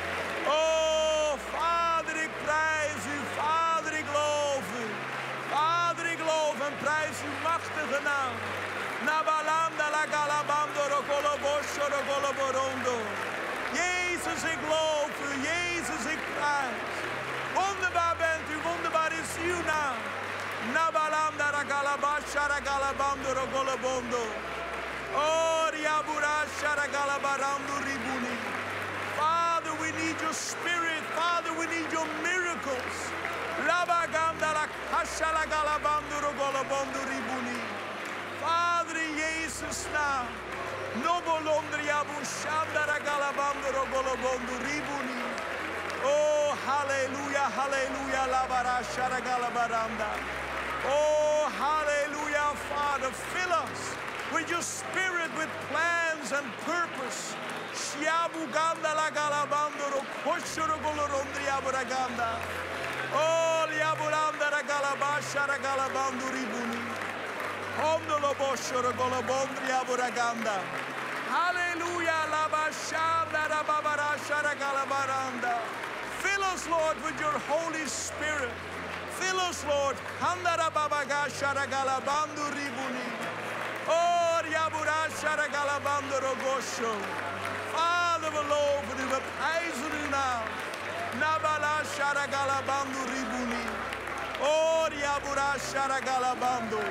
Oh, Vader, ik prijs u. Vader, ik loof u. Vader, ik loof en prijs uw machtige naam. Nabalanda la galabando rogolobosho rogoloborondo. Jezus, ik loof u. Jezus, ik prijs. Wonderbaar bent u. Wonderbaar is uw naam. Nabalanda la galabasha la galabando rogolobondo. Oh, riaburasha la galabarando ribuni. Father, we need your spirit. Father, we need your miracles. Labaganda la kasha la galabando rogolobondo ribuni. Father, in Jezus' naam. Nobolondria bushanda la galabando rogolobondo ribuni. Oh, hallelujah, hallelujah, labarasha la galabaranda. Oh, hallelujah, Father, fill us with your spirit, with plans and purpose. Shiabuganda la galabando ro koshoro golorondri aburaganda. Oh, liaburanda la galabasha la galabando ribuni. Ondolo boshoro golobondri aburaganda. Hallelujah, labashanda la babarasha la galabaranda. Fill us, Lord, with your Holy Spirit. Fill us, Lord. Handara babagasha la galabando ribuni. Oh, riaburasha la galabando rogosho. Father, we loven u, we prijzen uw naam. Nabalasha la galabando ribuni. Oh, riaburasha la galabando.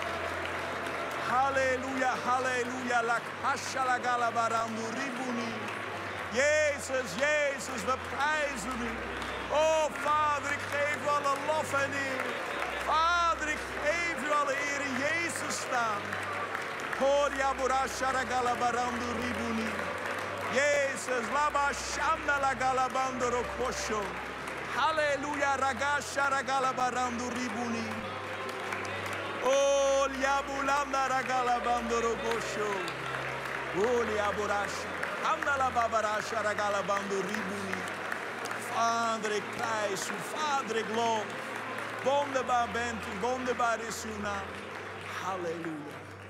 Hallelujah, hallelujah. La kasha la galabarando ribuni. Jezus, Jezus, we prijzen u. Oh, Vader, ik geef u alle lof en eer. Vader, ik geef u alle eer in Jezus' naam. Horia burasha la galabarando ribuni. Jezus, laba shanda la galabando rokosho. Hallelujah, ragasha la galabarando ribuni. Oh, liabulanda la galabando rokosho. Oh, liaburasha. Handa la babarasha la galabando ribuni. Vader, ik prijs u. Vader, ik loof. Wonderbaar bent u. Wonderbaar is uw naam. Halleluja.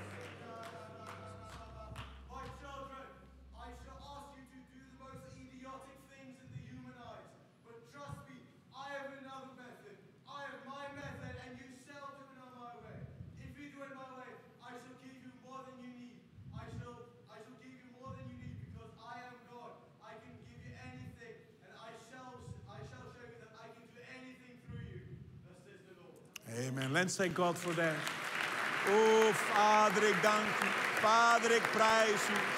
Amen. Let's thank God for that. Oh, Vader, ik dank u. Vader, ik prijs u.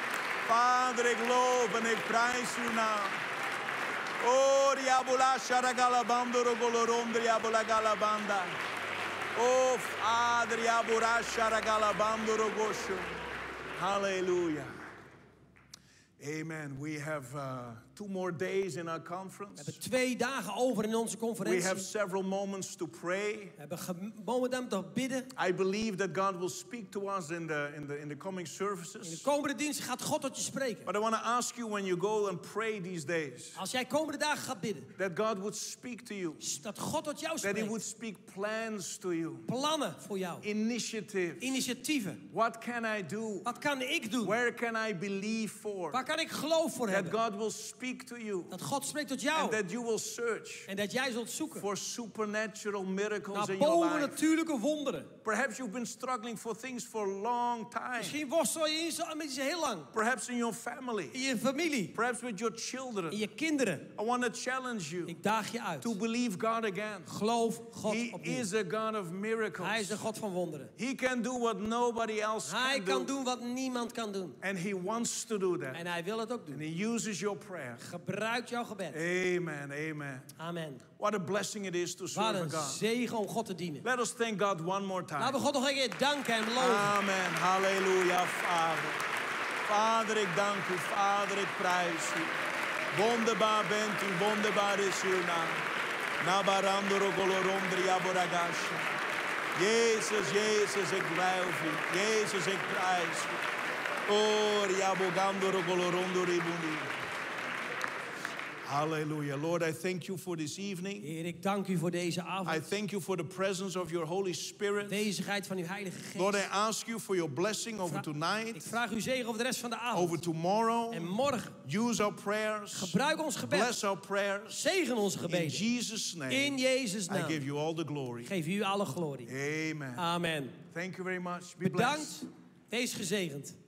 Vader, ik loof en ik prijs uw naam. Oh, diabola sharagalabando rogoloron diabola galabanda. Oh, Vader, diabola sharagalabando rogosho. Hallelujah. Amen. We have uh, two more days in our conference. We hebben twee dagen over in onze conferentie. We have several moments to pray. We hebben momenten om te bidden. I believe that God will speak to us in the in the in the coming In services. de komende dienst gaat God tot je spreken. But I want to ask you when you go and pray these days, Als jij komende dagen gaat bidden, that God would speak to you, dat God tot jou that He spreekt. would speak plans to you, Plannen voor jou. initiatives. Initiatieven. What can I do? Wat kan ik doen? Where can I believe for? Waar kan ik geloof voor That hebben? God will speak to you, Dat God spreekt tot jou. and that you will search En dat jij zult zoeken for supernatural miracles naar in your life. bovennatuurlijke wonderen. Perhaps you've been struggling for things for a long time. Misschien worstel je iets met iets heel lang. Perhaps in your family. In je familie. Perhaps with your children. In je kinderen. I want to challenge you Ik daag je uit. to believe God again. Geloof God He opnieuw. is a God of miracles. Hij is de God van wonderen. He can do what nobody else Hij can kan do. doen wat niemand kan doen. And He wants to do that. En hij wil het ook And doen. He uses your prayer. Gebruik jouw gebed. Amen, amen. Amen. What a blessing it is to Wat serve a een God. zegen om God te dienen. Let us thank God one more Laten we time. God nog een keer danken en loven. Amen. Halleluja, Vader. Vader, ik dank u. Vader, ik prijs u. Wonderbaar bent u, wonderbaar is uw naam. Nabarandoro golorondria boragasha. Jezus, Jezus, ik blijf u. Jezus, ik prijs u. Oh, riabogandoro golorondo ribundi. Hallelujah. Lord, I thank you for this evening. Heer, ik dank u voor deze I avond. thank you for the presence of your Holy Spirit. Bezigheid van uw Heilige Geest. Lord, I ask you for your blessing over Ik tonight, vraag u zegen over de rest van de avond. over tomorrow. En morgen. Use our prayers. Gebruik ons gebed. Bless our prayers. Zegen onze In gebeden. Jesus' name, In Jezus' I naam. give you all the glory. Geef u alle glorie. Amen. Amen. Thank you very much. Be blessed. Bedankt. Wees gezegend.